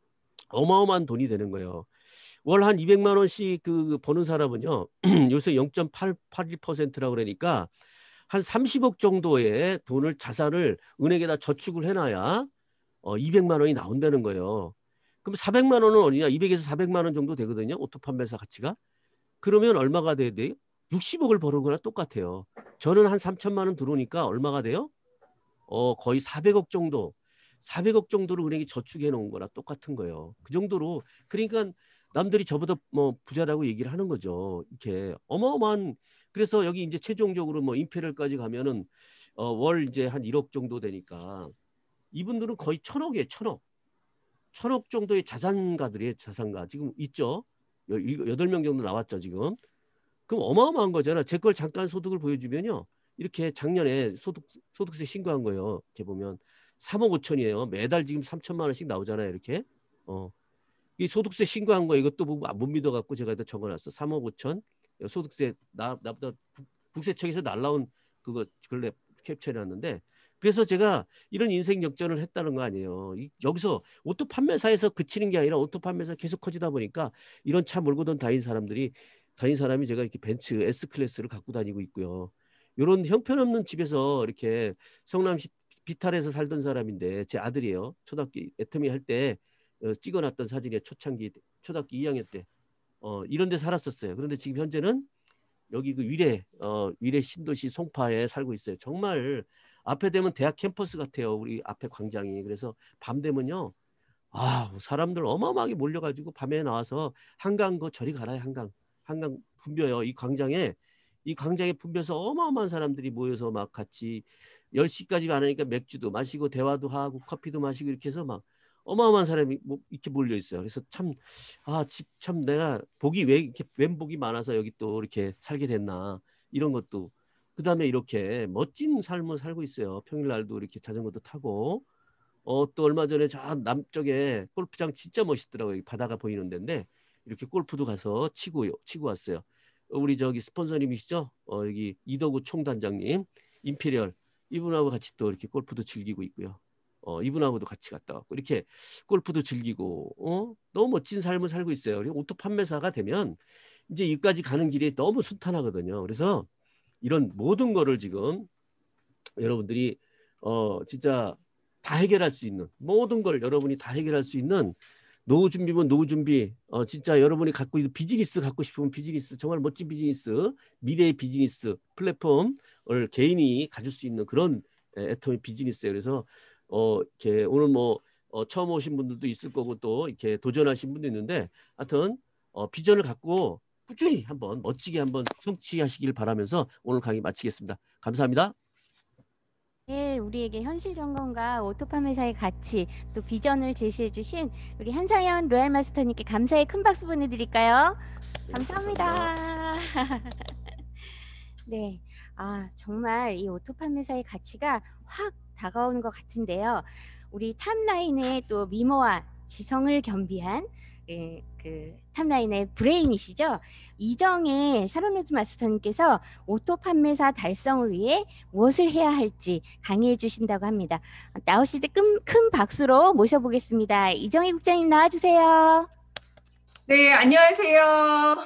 어마어마한 돈이 되는 거예요. 월 한 이백만 원씩 그 버는 사람은요. 요새 영 점 팔 팔일 퍼센트라고 그러니까 한 삼십억 정도의 돈을 자산을 은행에다 저축을 해 놔야 어 이백만 원이 나온다는 거예요. 그럼 사백만 원은 어디냐? 이백에서 사백만 원 정도 되거든요, 오토 판매사 가치가. 그러면 얼마가 돼야 돼요? 육십억을 버는 거랑 똑같아요. 저는 한 삼천만 원 들어오니까 얼마가 돼요? 어 거의 사백억 정도, 사백억 정도를 은행에 저축해 놓은 거랑 똑같은 거예요. 그 정도로 그러니깐 남들이 저보다 뭐 부자라고 얘기를 하는 거죠. 이렇게 어마어마한 그래서 여기 인제 최종적으로 뭐 임페리얼까지 가면은 어 월 이제 한 일억 정도 되니까 이분들은 거의 천억이에요, 천억. 천억 정도의 자산가들이에요. 자산가. 지금 있죠. 여덟 명 정도 나왔죠. 지금. 그럼 어마어마한 거잖아. 제 걸 잠깐 소득을 보여주면요. 이렇게 작년에 소득, 소득세 신고한 거예요. 이렇게 보면 삼억 오천이에요. 매달 지금 삼천만 원씩 나오잖아요. 이렇게. 어. 이 소득세 신고한 거 이것도 못 믿어갖고 제가 다 적어놨어. 삼억 오천. 소득세 나, 나보다 국, 국세청에서 날라온 그거 근래 캡처해놨는데 그래서 제가 이런 인생 역전을 했다는 거 아니에요. 이, 여기서 오토 판매사에서 그치는 게 아니라 오토 판매사 계속 커지다 보니까 이런 차 몰고 돈 다닌 사람들이 다닌 사람이 제가 이렇게 벤츠 S 클래스를 갖고 다니고 있고요. 이런 형편없는 집에서 이렇게 성남시 비탈에서 살던 사람인데 제 아들이에요. 초등학교 애터미 할 때 어, 찍어놨던 사진에 초창기 초등학교 이 학년 때 어, 이런 데 살았었어요. 그런데 지금 현재는 여기 그 위례 어, 위례 신도시 송파에 살고 있어요. 정말 앞에 되면 대학 캠퍼스 같아요. 우리 앞에 광장이. 그래서 밤 되면요. 아, 사람들 어마어마하게 몰려가지고 밤에 나와서 한강 그 저리 가라 한강. 한강 붐벼요. 이 광장에 이 광장에 붐벼서 어마어마한 사람들이 모여서 막 같이 열 시까지 안 하니까 맥주도 마시고 대화도 하고 커피도 마시고 이렇게 해서 막 어마어마한 사람이 뭐 이렇게 몰려 있어요. 그래서 참 아, 집 참 내가 복이 왜 이렇게 웬 복이 많아서 여기 또 이렇게 살게 됐나 이런 것도 그다음에 이렇게 멋진 삶을 살고 있어요. 평일날도 이렇게 자전거도 타고 어, 또 얼마 전에 저 남쪽에 골프장 진짜 멋있더라고요. 바다가 보이는 데인데 이렇게 골프도 가서 치고 치고 왔어요. 우리 저기 스폰서님이시죠? 어, 여기 이덕우 총단장님, 임페리얼 이분하고 같이 또 이렇게 골프도 즐기고 있고요. 어, 이분하고도 같이 갔다 왔고 이렇게 골프도 즐기고 어? 너무 멋진 삶을 살고 있어요. 그리고 오토 판매사가 되면 이제 여기까지 가는 길이 너무 순탄하거든요. 그래서 이런 모든 거를 지금 여러분들이 어 진짜 다 해결할 수 있는 모든 걸 여러분이 다 해결할 수 있는 노후 준비면 노후 준비 어 진짜 여러분이 갖고 있는 비즈니스 갖고 싶으면 비즈니스 정말 멋진 비즈니스 미래의 비즈니스 플랫폼을 개인이 가질 수 있는 그런 애터미 비즈니스예요. 그래서 어 이렇게 오늘 뭐 어, 처음 오신 분들도 있을 거고 또 이렇게 도전하신 분도 있는데 하여튼 어, 비전을 갖고 꾸준히 한번 멋지게 한번 성취하시길 바라면서 오늘 강의 마치겠습니다. 감사합니다. 네, 우리에게 현실 점검과 오토 판매사의 가치, 또 비전을 제시해 주신 우리 한상현 로얄 마스터님께 감사의 큰 박수 보내드릴까요? 네, 감사합니다. 감사합니다. 네, 아 정말 이 오토 판매사의 가치가 확 다가오는 것 같은데요. 우리 탑라인의 또 미모와 지성을 겸비한 예, 그 탑라인의 브레인이시죠. 이정혜 샤론로즈 마스터님께서 오토 판매사 달성을 위해 무엇을 해야 할지 강의해 주신다고 합니다. 나오실 때 큰 박수로 모셔보겠습니다. 이정혜 국장님 나와주세요. 네, 안녕하세요.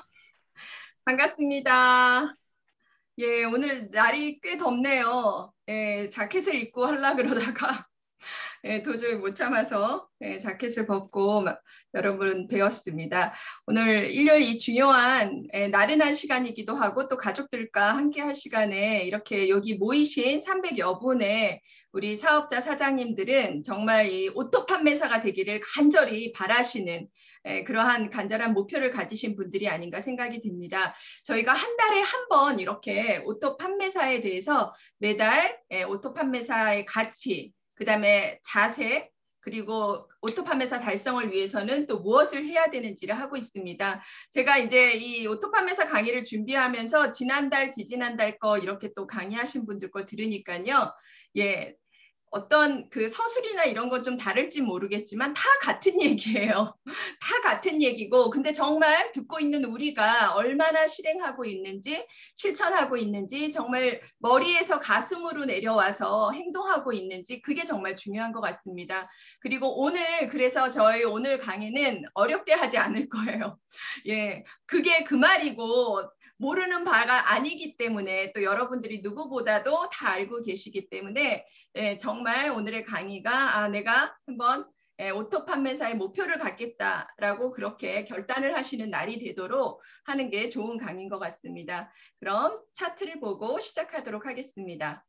반갑습니다. 예, 오늘 날이 꽤 덥네요. 예, 자켓을 입고 하려고 그러다가 예, 도저히 못 참아서 예, 자켓을 벗고 여러분 배웠습니다. 오늘 일요일 이 중요한 예, 나른한 시간이기도 하고 또 가족들과 함께 할 시간에 이렇게 여기 모이신 삼백여 분의 우리 사업자 사장님들은 정말 이 오토 판매사가 되기를 간절히 바라시는 예, 그러한 간절한 목표를 가지신 분들이 아닌가 생각이 듭니다. 저희가 한 달에 한 번 이렇게 오토 판매사에 대해서 매달 예, 오토 판매사의 가치 그 다음에 자세 그리고 오토 판매사 달성을 위해서는 또 무엇을 해야 되는지를 하고 있습니다. 제가 이제 이 오토 판매사 강의를 준비하면서 지난달, 지지난달 거 이렇게 또 강의하신 분들 거 들으니까요. 예. 어떤 그 서술이나 이런 건 좀 다를지 모르겠지만 다 같은 얘기예요. 다 같은 얘기고 근데 정말 듣고 있는 우리가 얼마나 실행하고 있는지 실천하고 있는지 정말 머리에서 가슴으로 내려와서 행동하고 있는지 그게 정말 중요한 것 같습니다. 그리고 오늘 그래서 저희 오늘 강의는 어렵게 하지 않을 거예요. 예, 그게 그 말이고 모르는 바가 아니기 때문에 또 여러분들이 누구보다도 다 알고 계시기 때문에 예, 정말 오늘의 강의가 아, 내가 한번 예, 오토 판매사의 목표를 갖겠다라고 그렇게 결단을 하시는 날이 되도록 하는 게 좋은 강의인 것 같습니다. 그럼 차트를 보고 시작하도록 하겠습니다.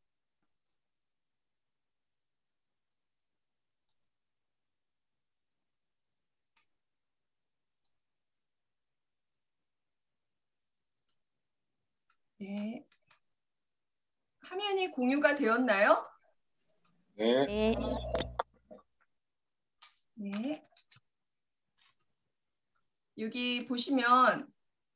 네. 화면이 공유가 되었나요? 네. 네. 여기 보시면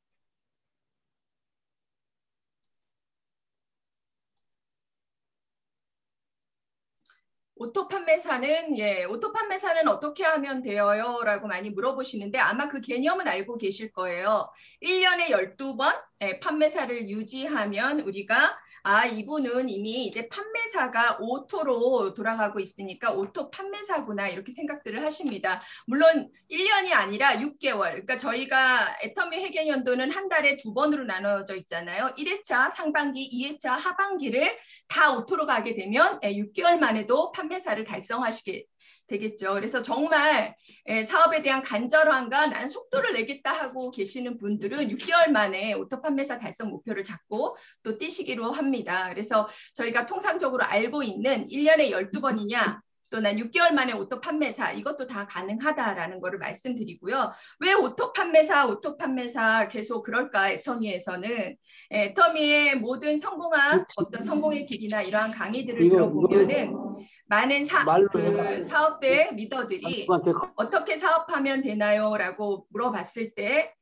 오토 판매사는 예, 오토 판매사는 어떻게 하면 돼요? 라고 많이 물어보시는데 아마 그 개념은 알고 계실 거예요. 일 년에 열두 번 예, 판매사를 유지하면 우리가 아, 이분은 이미 이제 판매사가 오토로 돌아가고 있으니까 오토 판매사구나 이렇게 생각들을 하십니다. 물론 일 년이 아니라 육 개월. 그러니까 저희가 애터미 회계연도는 한 달에 두 번으로 나눠져 있잖아요. 일 회차 상반기, 이 회차 하반기를 다 오토로 가게 되면 육 개월 만에도 판매사를 달성하시게 되겠죠. 그래서 정말 사업에 대한 간절함과 나는 속도를 내겠다 하고 계시는 분들은 육 개월 만에 오토 판매사 달성 목표를 잡고 또 뛰시기로 합니다. 그래서 저희가 통상적으로 알고 있는 일 년에 열두 번이냐 또 난 육 개월 만에 오토 판매사 이것도 다 가능하다라는 거를 말씀드리고요. 왜 오토 판매사, 오토 판매사 계속 그럴까 애터미에서는 애터미의 모든 성공한 어떤 성공의 길이나 이러한 강의들을 이거, 들어보면은 많은 사, 말로 그 사업의 리더들이 한테 어떻게 사업하면 되나요? 라고 물어봤을 때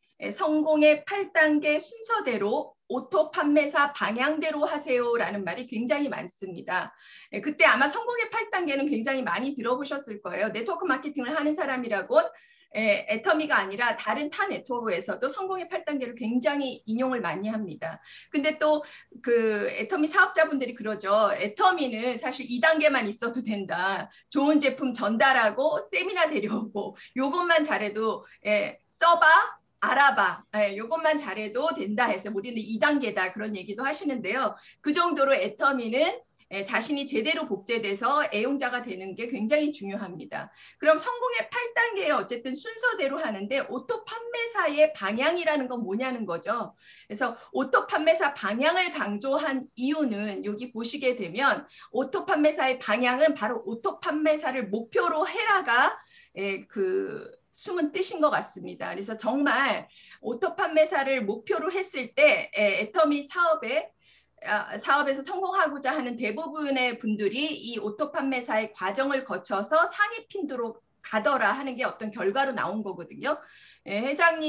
성공의 팔 단계 순서대로 오토 판매사 방향대로 하세요라는 말이 굉장히 많습니다. 그때 아마 성공의 팔 단계는 굉장히 많이 들어보셨을 거예요. 네트워크 마케팅을 하는 사람이라고 에, 애터미가 아니라 다른 타 네트워크에서도 성공의 팔 단계를 굉장히 인용을 많이 합니다. 근데 또 그 애터미 사업자분들이 그러죠. 애터미는 사실 이 단계만 있어도 된다. 좋은 제품 전달하고 세미나 데려오고 요것만 잘해도 예, 써봐. 알아봐. 예, 요것만 잘해도 된다 해서 우리는 이 단계다. 그런 얘기도 하시는데요. 그 정도로 애터미는 예, 자신이 제대로 복제돼서 애용자가 되는 게 굉장히 중요합니다. 그럼 성공의 팔 단계에 어쨌든 순서대로 하는데 오토 판매사의 방향이라는 건 뭐냐는 거죠. 그래서 오토 판매사 방향을 강조한 이유는 여기 보시게 되면 오토 판매사의 방향은 바로 오토 판매사를 목표로 해라가 예, 그 숨은 뜻인 것 같습니다. 그래서 정말 오토 판매사를 목표로 했을 때 예, 애터미 사업에 사업에서 성공하고자 하는 대부분의 분들이 이 오토 판매사의 과정을 거쳐서 상위 핀도로 가더라 하는 게 어떤 결과로 나온 거거든요. 예,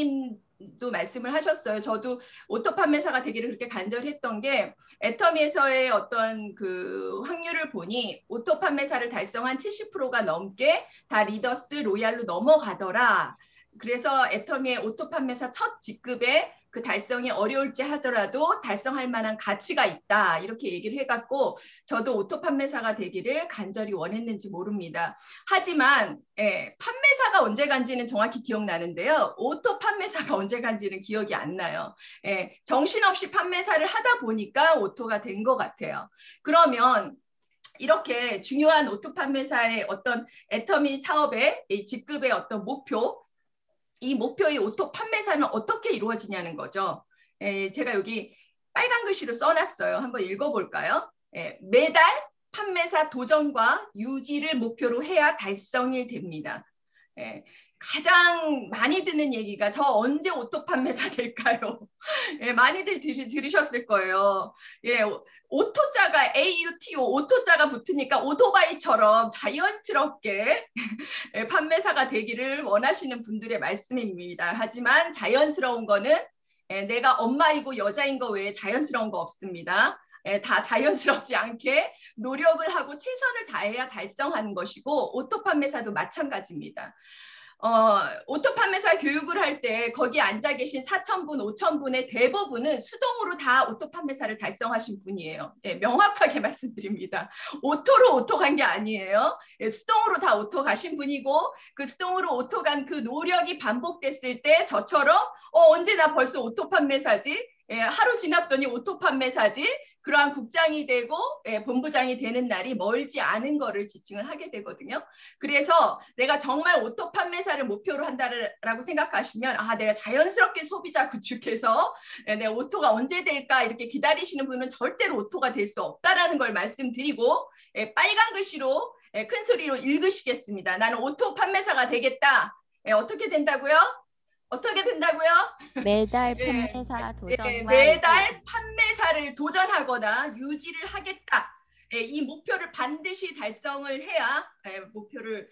회장님도 말씀을 하셨어요. 저도 오토 판매사가 되기를 그렇게 간절했던 게 애터미에서의 어떤 그 확률을 보니 오토 판매사를 달성한 칠십 퍼센트가 넘게 다 리더스 로얄로 넘어가더라. 그래서 애터미의 오토 판매사 첫 직급에 그 달성이 어려울지 하더라도 달성할 만한 가치가 있다. 이렇게 얘기를 해갖고 저도 오토 판매사가 되기를 간절히 원했는지 모릅니다. 하지만 예, 판매사가 언제 간지는 정확히 기억나는데요. 오토 판매사가 언제 간지는 기억이 안 나요. 예, 정신없이 판매사를 하다 보니까 오토가 된 것 같아요. 그러면 이렇게 중요한 오토 판매사의 어떤 애터미 사업의 직급의 어떤 목표 이 목표의 오토 판매사는 어떻게 이루어지냐는 거죠. 에, 제가 여기 빨간 글씨로 써놨어요. 한번 읽어볼까요? 에, 매달 판매사 도전과 유지를 목표로 해야 달성이 됩니다. 에, 가장 많이 듣는 얘기가 저 언제 오토 판매사 될까요? 예, 많이들 들, 들으셨을 거예요. 예, 오토자가 에이유티오 오토자가 붙으니까 오토바이처럼 자연스럽게 판매사가 되기를 원하시는 분들의 말씀입니다. 하지만 자연스러운 거는 내가 엄마이고 여자인 거 외에 자연스러운 거 없습니다. 다 자연스럽지 않게 노력을 하고 최선을 다해야 달성하는 것이고 오토 판매사도 마찬가지입니다. 어, 오토 판매사 교육을 할 때 거기 앉아 계신 사천 분, 오천 분의 대부분은 수동으로 다 오토 판매사를 달성하신 분이에요. 예, 명확하게 말씀드립니다. 오토로 오토 간 게 아니에요. 예, 수동으로 다 오토 가신 분이고 그 수동으로 오토 간 그 노력이 반복됐을 때 저처럼 어, 언제 나 벌써 오토 판매사지? 예, 하루 지났더니 오토 판매사지? 그러한 국장이 되고 예, 본부장이 되는 날이 멀지 않은 거를 지칭을 하게 되거든요. 그래서 내가 정말 오토 판매사를 목표로 한다라고 생각하시면 아 내가 자연스럽게 소비자 구축해서 예, 내 오토가 언제 될까 이렇게 기다리시는 분은 절대로 오토가 될 수 없다라는 걸 말씀드리고 예, 빨간 글씨로 예, 큰 소리로 읽으시겠습니다. 나는 오토 판매사가 되겠다. 예, 어떻게 된다고요? 어떻게 된다고요? 매달 예, 판매사 도전과 예, 매달 판매사를 도전하거나 유지를 하겠다. 예, 이 목표를 반드시 달성을 해야 예, 목표를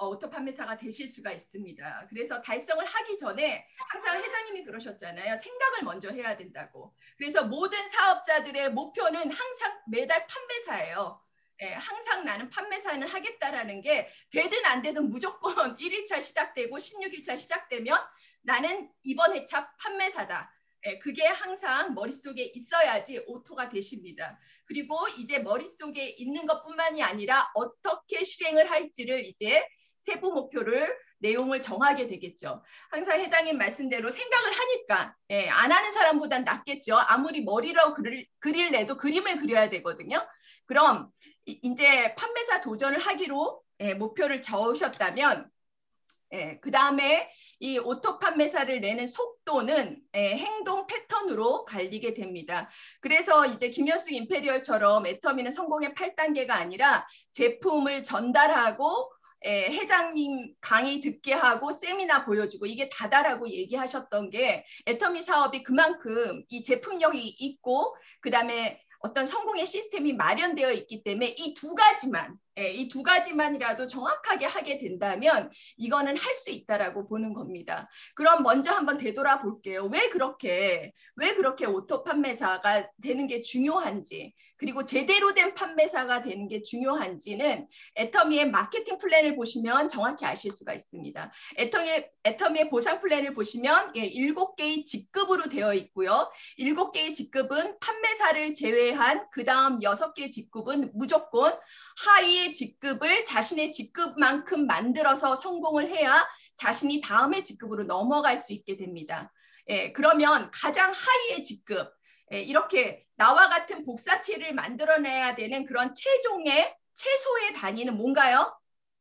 어, 오토 판매사가 되실 수가 있습니다. 그래서 달성을 하기 전에 항상 회장님이 그러셨잖아요. 생각을 먼저 해야 된다고. 그래서 모든 사업자들의 목표는 항상 매달 판매사예요. 예, 항상 나는 판매사는 하겠다라는 게 되든 안 되든 무조건 일 일차 시작되고 십육 일차 시작되면 나는 이번 회차 판매사다. 예, 그게 항상 머릿속에 있어야지 오토가 되십니다. 그리고 이제 머릿속에 있는 것뿐만이 아니라 어떻게 실행을 할지를 이제 세부 목표를 내용을 정하게 되겠죠. 항상 회장님 말씀대로 생각을 하니까 예, 안 하는 사람보단 낫겠죠. 아무리 머리로 그릴, 그릴래도 그림을 그려야 되거든요. 그럼 이제 판매사 도전을 하기로 예, 목표를 정하셨다면 예, 그 다음에 이 오토 판매사를 내는 속도는 예, 행동 패턴으로 갈리게 됩니다. 그래서 이제 김현숙 임페리얼처럼 애터미는 성공의 팔 단계가 아니라 제품을 전달하고 예, 회장님 강의 듣게 하고 세미나 보여주고 이게 다다라고 얘기하셨던 게 애터미 사업이 그만큼 이 제품력이 있고 그 다음에 어떤 성공의 시스템이 마련되어 있기 때문에 이 두 가지만, 예, 이 두 가지만이라도 정확하게 하게 된다면 이거는 할 수 있다라고 보는 겁니다. 그럼 먼저 한번 되돌아 볼게요. 왜 그렇게, 왜 그렇게 오토 판매사가 되는 게 중요한지, 그리고 제대로 된 판매사가 되는 게 중요한지는 애터미의 마케팅 플랜을 보시면 정확히 아실 수가 있습니다. 애터미의, 애터미의 보상 플랜을 보시면 예, 일곱 개의 직급으로 되어 있고요. 일곱 개의 직급은 판매사를 제외한 그 다음 여섯 개의 직급은 무조건 하위의 직급을 자신의 직급만큼 만들어서 성공을 해야 자신이 다음의 직급으로 넘어갈 수 있게 됩니다. 예, 그러면 가장 하위의 직급, 예, 이렇게 나와 같은 복사체를 만들어내야 되는 그런 최종의 최소의 단위는 뭔가요?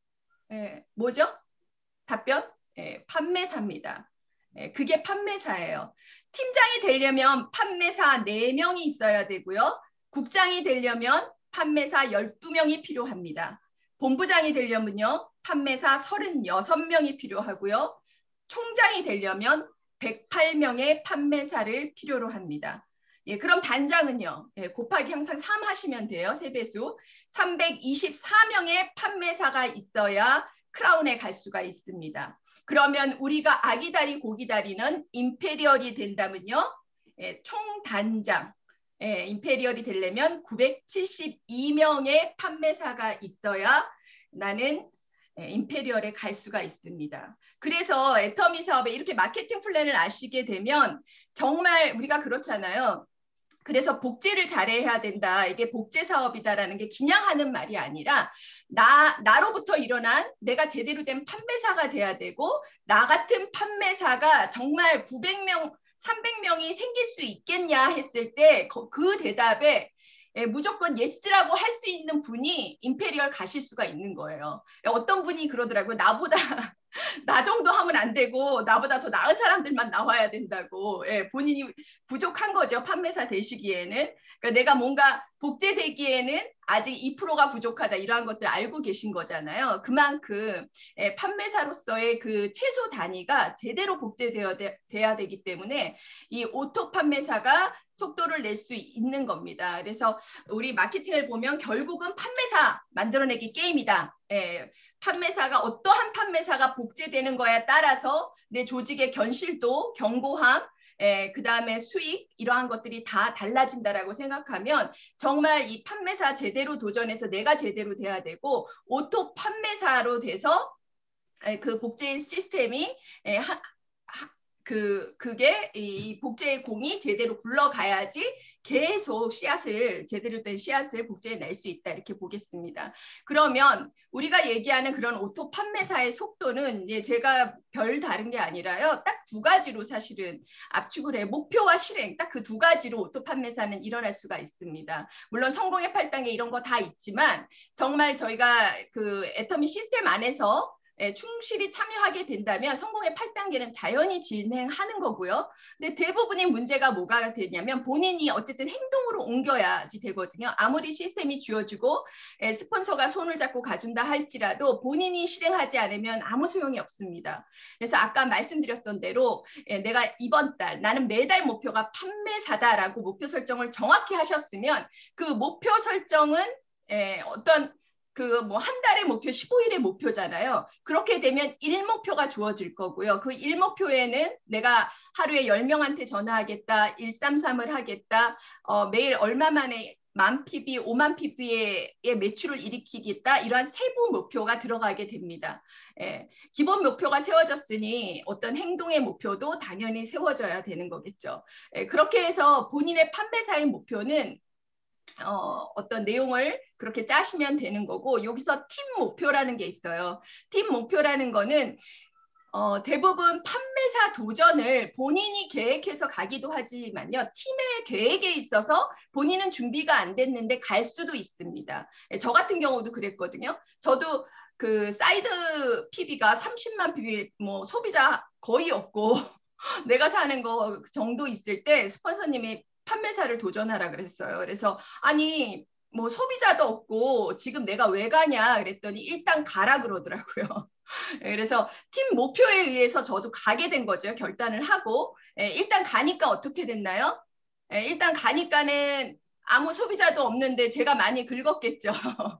예, 뭐죠? 답변? 예, 판매사입니다. 예, 그게 판매사예요. 팀장이 되려면 판매사 네 명이 있어야 되고요. 국장이 되려면 판매사 열두 명이 필요합니다. 본부장이 되려면요. 판매사 서른여섯 명이 필요하고요. 총장이 되려면 백팔 명의 판매사를 필요로 합니다. 예, 그럼 단장은요. 예, 곱하기 항상 삼 하시면 돼요. 세 배수. 삼백이십사 명의 판매사가 있어야 크라운에 갈 수가 있습니다. 그러면 우리가 아기다리 고기다리는 임페리얼이 된다면요. 예, 총단장. 예, 임페리얼이 되려면 구백칠십이 명의 판매사가 있어야 나는 예, 임페리얼에 갈 수가 있습니다. 그래서 애터미 사업에 이렇게 마케팅 플랜을 아시게 되면 정말 우리가 그렇잖아요. 그래서 복제를 잘해야 된다. 이게 복제 사업이다라는 게 그냥 하는 말이 아니라 나, 나로부터 일어난 내가 제대로 된 판매사가 돼야 되고 나 같은 판매사가 정말 구백 명, 삼백 명이 생길 수 있겠냐 했을 때 그 대답에 예, 무조건 예스라고 할 수 있는 분이 임페리얼 가실 수가 있는 거예요. 어떤 분이 그러더라고요. 나보다 나 정도 하면 안 되고 나보다 더 나은 사람들만 나와야 된다고. 예, 본인이 부족한 거죠. 판매사 되시기에는. 그러니까 내가 뭔가 복제되기에는 아직 이 퍼센트가 부족하다 이러한 것들 알고 계신 거잖아요. 그만큼 예, 판매사로서의 그 최소 단위가 제대로 복제되어야 되, 돼야 되기 때문에 이 오토 판매사가 속도를 낼 수 있는 겁니다. 그래서 우리 마케팅을 보면 결국은 판매사 만들어내기 게임이다. 예, 판매사가 어떠한 판매사가 복제되는 거에 따라서 내 조직의 견실도, 견고함, 예, 그 다음에 수익 이러한 것들이 다 달라진다라고 생각하면 정말 이 판매사 제대로 도전해서 내가 제대로 돼야 되고 오토 판매사로 돼서 예, 그 복제 시스템이 예, 하, 그, 그게 이 복제의 공이 제대로 굴러가야지 계속 씨앗을, 제대로 된 씨앗을 복제해 낼 수 있다. 이렇게 보겠습니다. 그러면 우리가 얘기하는 그런 오토 판매사의 속도는 이제 제가 별 다른 게 아니라요. 딱 두 가지로 사실은 압축을 해. 목표와 실행. 딱 그 두 가지로 오토 판매사는 일어날 수가 있습니다. 물론 성공의 팔 단계 이런 거 다 있지만 정말 저희가 그 애터미 시스템 안에서 예, 충실히 참여하게 된다면 성공의 팔 단계는 자연히 진행하는 거고요. 근데 대부분의 문제가 뭐가 되냐면 본인이 어쨌든 행동으로 옮겨야지 되거든요. 아무리 시스템이 쥐어주고 예, 스폰서가 손을 잡고 가준다 할지라도 본인이 실행하지 않으면 아무 소용이 없습니다. 그래서 아까 말씀드렸던 대로 예, 내가 이번 달 나는 매달 목표가 판매사다라고 목표 설정을 정확히 하셨으면 그 목표 설정은 예, 어떤 그 뭐 한 달의 목표, 십오 일의 목표잖아요. 그렇게 되면 일 목표가 주어질 거고요. 그 일 목표에는 내가 하루에 열 명한테 전화하겠다, 일삼삼을 하겠다, 어, 매일 얼마 만에 만 피비, 오만 피비의 매출을 일으키겠다, 이러한 세부 목표가 들어가게 됩니다. 예, 기본 목표가 세워졌으니 어떤 행동의 목표도 당연히 세워져야 되는 거겠죠. 예, 그렇게 해서 본인의 판매사의 목표는 어, 어떤 내용을 그렇게 짜시면 되는 거고, 여기서 팀 목표라는 게 있어요. 팀 목표라는 거는 어, 대부분 판매사 도전을 본인이 계획해서 가기도 하지만요, 팀의 계획에 있어서 본인은 준비가 안 됐는데 갈 수도 있습니다. 저 같은 경우도 그랬거든요. 저도 그 사이드 피비가 삼십만 피비, 뭐 소비자 거의 없고 내가 사는 거 정도 있을 때 스폰서님이 판매사를 도전하라 그랬어요. 그래서 아니 뭐 소비자도 없고 지금 내가 왜 가냐 그랬더니 일단 가라 그러더라고요. 그래서 팀 목표에 의해서 저도 가게 된 거죠. 결단을 하고. 일단 가니까 어떻게 됐나요? 일단 가니까는 아무 소비자도 없는데 제가 많이 긁었겠죠.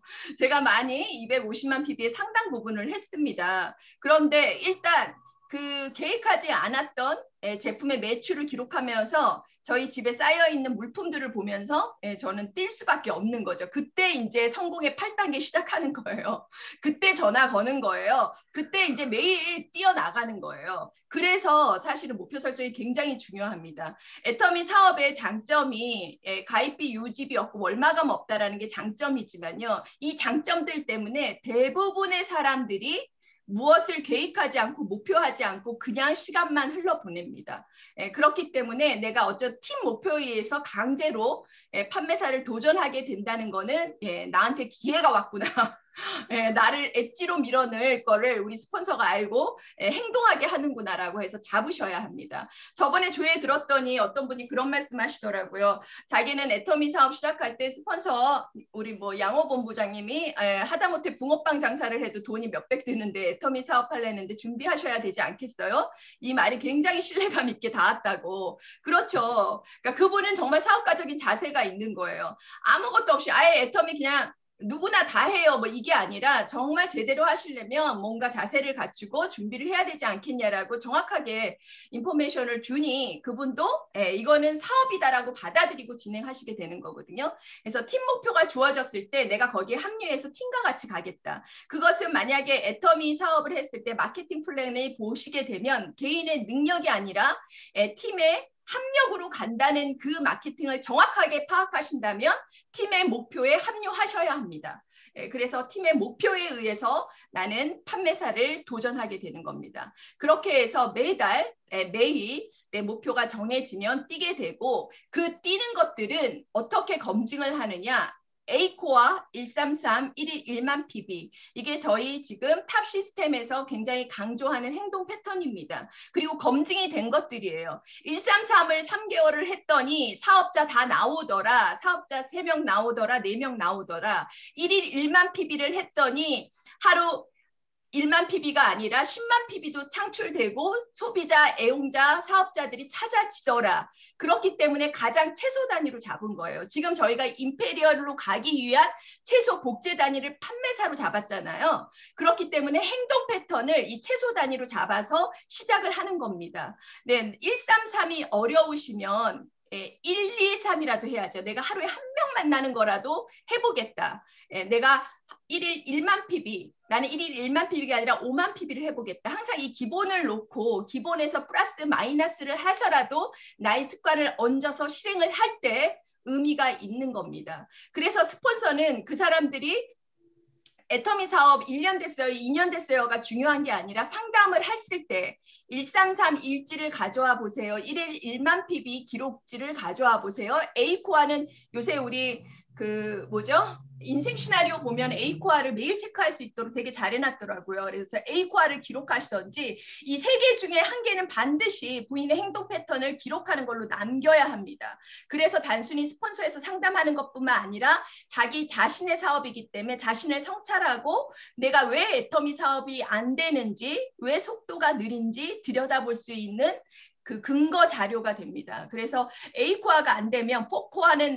제가 많이 이백오십만 피비의 상당 부분을 했습니다. 그런데 일단 그 계획하지 않았던 제품의 매출을 기록하면서 저희 집에 쌓여있는 물품들을 보면서 저는 뛸 수밖에 없는 거죠. 그때 이제 성공의 팔 단계 시작하는 거예요. 그때 전화 거는 거예요. 그때 이제 매일 뛰어나가는 거예요. 그래서 사실은 목표 설정이 굉장히 중요합니다. 애터미 사업의 장점이 가입비 유지비 없고 월마감 없다라는 게 장점이지만요. 이 장점들 때문에 대부분의 사람들이 무엇을 계획하지 않고 목표하지 않고 그냥 시간만 흘러보냅니다. 예, 그렇기 때문에 내가 어쩌 팀 목표에 의해서 강제로 예, 판매사를 도전하게 된다는 거는 예, 나한테 기회가 왔구나. 예, 나를 엣지로 밀어넣을 거를 우리 스폰서가 알고 예, 행동하게 하는구나라고 해서 잡으셔야 합니다. 저번에 조회 들었더니 어떤 분이 그런 말씀 하시더라고요. 자기는 애터미 사업 시작할 때 스폰서 우리 뭐 양호본부장님이 예, 하다못해 붕어빵 장사를 해도 돈이 몇백 드는데 애터미 사업 하려는데 준비하셔야 되지 않겠어요? 이 말이 굉장히 신뢰감 있게 닿았다고. 그렇죠. 그러니까 그분은 정말 사업가적인 자세가 있는 거예요. 아무것도 없이 아예 애터미 그냥 누구나 다 해요. 뭐 이게 아니라 정말 제대로 하시려면 뭔가 자세를 갖추고 준비를 해야 되지 않겠냐라고 정확하게 인포메이션을 주니 그분도 예, 이거는 사업이다라고 받아들이고 진행하시게 되는 거거든요. 그래서 팀 목표가 주어졌을 때 내가 거기에 합류해서 팀과 같이 가겠다. 그것은 만약에 애터미 사업을 했을 때 마케팅 플랜을 보시게 되면 개인의 능력이 아니라 예, 팀의 합력으로 간다는 그 마케팅을 정확하게 파악하신다면 팀의 목표에 합류하셔야 합니다. 그래서 팀의 목표에 의해서 나는 판매사를 도전하게 되는 겁니다. 그렇게 해서 매달, 매일 내 목표가 정해지면 뛰게 되고 그 뛰는 것들은 어떻게 검증을 하느냐? 에이코아 일삼삼 일일 일만 피비 이게 저희 지금 탑 시스템에서 굉장히 강조하는 행동 패턴입니다. 그리고 검증이 된 것들이에요. 일삼삼을 삼 개월을 했더니 사업자 다 나오더라. 사업자 세 명 나오더라. 네 명 나오더라. 일일 일만 피비를 했더니 하루 일만 피비가 아니라 십만 피비도 창출되고 소비자, 애용자, 사업자들이 찾아지더라. 그렇기 때문에 가장 최소 단위로 잡은 거예요. 지금 저희가 임페리얼로 가기 위한 최소 복제 단위를 판매사로 잡았잖아요. 그렇기 때문에 행동 패턴을 이 최소 단위로 잡아서 시작을 하는 겁니다. 네, 일삼삼이 어려우시면 일, 이, 삼이라도 해야죠. 내가 하루에 한 명 만나는 거라도 해보겠다. 예, 내가 일일 일만 피비, 나는 일일 일만 피비가 아니라 오만 피비를 해보겠다. 항상 이 기본을 놓고 기본에서 플러스 마이너스를 해서라도 나의 습관을 얹어서 실행을 할 때 의미가 있는 겁니다. 그래서 스폰서는 그 사람들이 애터미 사업 일 년 됐어요, 이 년 됐어요가 중요한 게 아니라 상담을 했을 때 일삼삼 일지를 가져와 보세요. 일일 일만 피비 기록지를 가져와 보세요. 에이코아는 요새 우리 그 뭐죠? 인생 시나리오 보면 에이코아를 매일 체크할 수 있도록 되게 잘 해놨더라고요. 그래서 에이코아를 기록하시던지 이 세 개 중에 한 개는 반드시 부인의 행동 패턴을 기록하는 걸로 남겨야 합니다. 그래서 단순히 스폰서에서 상담하는 것뿐만 아니라 자기 자신의 사업이기 때문에 자신을 성찰하고 내가 왜 애터미 사업이 안 되는지, 왜 속도가 느린지 들여다볼 수 있는 그 근거 자료가 됩니다. 그래서 에이코아가 안 되면 포코아는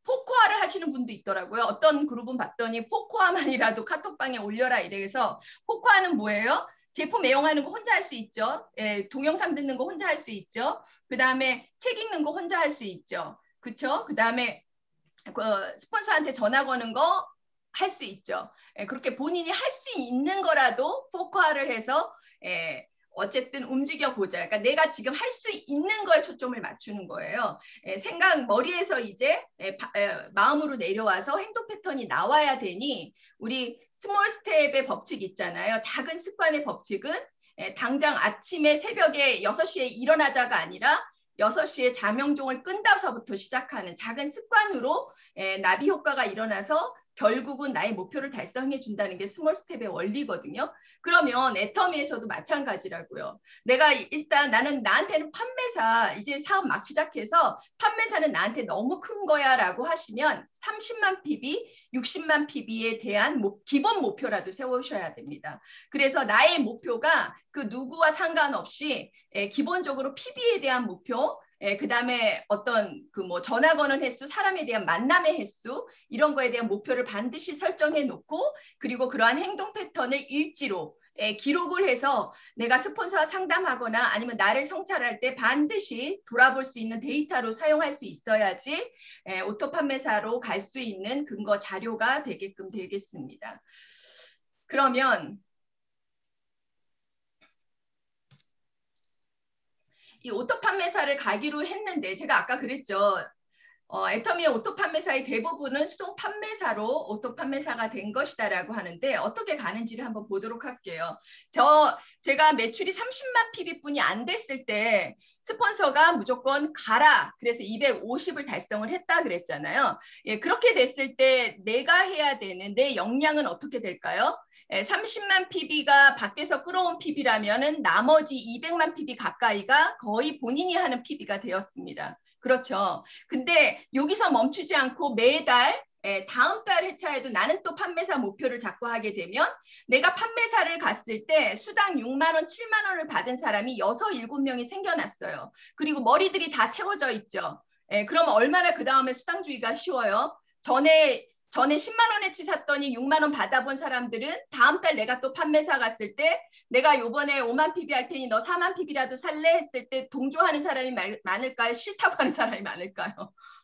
포코아를 하시는 분도 있더라고요. 어떤 그룹은 봤더니 포코아만이라도 카톡방에 올려라 이래서 포코아는 뭐예요? 제품 애용하는 거 혼자 할 수 있죠. 예, 동영상 듣는 거 혼자 할 수 있죠. 그 다음에 책 읽는 거 혼자 할 수 있죠. 그쵸? 그 다음에 그 스폰서한테 전화 거는 거 할 수 있죠. 예, 그렇게 본인이 할 수 있는 거라도 포커화를 해서 예, 어쨌든 움직여 보자. 그러니까 내가 지금 할 수 있는 거에 초점을 맞추는 거예요. 예, 생각 머리에서 이제 예, 바, 예, 마음으로 내려와서 행동 패턴이 나와야 되니 우리 스몰 스텝의 법칙 있잖아요. 작은 습관의 법칙은 예, 당장 아침에 새벽에 여섯 시에 일어나자가 아니라 여섯 시에 자명종을 끈다서부터 시작하는 작은 습관으로 예, 나비 효과가 일어나서 결국은 나의 목표를 달성해 준다는 게 스몰 스텝의 원리거든요. 그러면 애터미에서도 마찬가지라고요. 내가 일단 나는 나한테는 판매사 이제 사업 막 시작해서 판매사는 나한테 너무 큰 거야 라고 하시면 삼십만 피비, 육십만 피비에 대한 목, 기본 목표라도 세우셔야 됩니다. 그래서 나의 목표가 그 누구와 상관없이 예, 기본적으로 피비에 대한 목표 예, 그 다음에 어떤 그 뭐 전화 거는 횟수, 사람에 대한 만남의 횟수 이런 거에 대한 목표를 반드시 설정해 놓고 그리고 그러한 행동 패턴을 일지로 예, 기록을 해서 내가 스폰서와 상담하거나 아니면 나를 성찰할 때 반드시 돌아볼 수 있는 데이터로 사용할 수 있어야지 예, 오토 판매사로 갈 수 있는 근거 자료가 되게끔 되겠습니다. 그러면 이 오토 판매사를 가기로 했는데 제가 아까 그랬죠. 어, 애터미의 오토 판매사의 대부분은 수동 판매사로 오토 판매사가 된 것이다라고 하는데 어떻게 가는지를 한번 보도록 할게요. 저 제가 매출이 삼십만 피비뿐이 안 됐을 때 스폰서가 무조건 가라. 그래서 이백오십을 달성을 했다 그랬잖아요. 예, 그렇게 됐을 때 내가 해야 되는 내 역량은 어떻게 될까요? 삼십만 피비가 밖에서 끌어온 피비라면은 나머지 이백만 피비 가까이가 거의 본인이 하는 피비가 되었습니다. 그렇죠. 근데 여기서 멈추지 않고 매달 다음 달 회차에도 나는 또 판매사 목표를 잡고 하게 되면 내가 판매사를 갔을 때 수당 육만 원, 칠만 원을 받은 사람이 여섯, 일곱 명이 생겨났어요. 그리고 머리들이 다 채워져 있죠. 그러면 얼마나 그 다음에 수당주의가 쉬워요? 전에 전에 십만 원어치 샀더니 육만 원 받아본 사람들은 다음 달 내가 또 판매사 갔을 때 내가 요번에 오만 피비 할 테니 너 사만 피비라도 살래 했을 때 동조하는 사람이 말, 많을까요? 싫다고 하는 사람이 많을까요?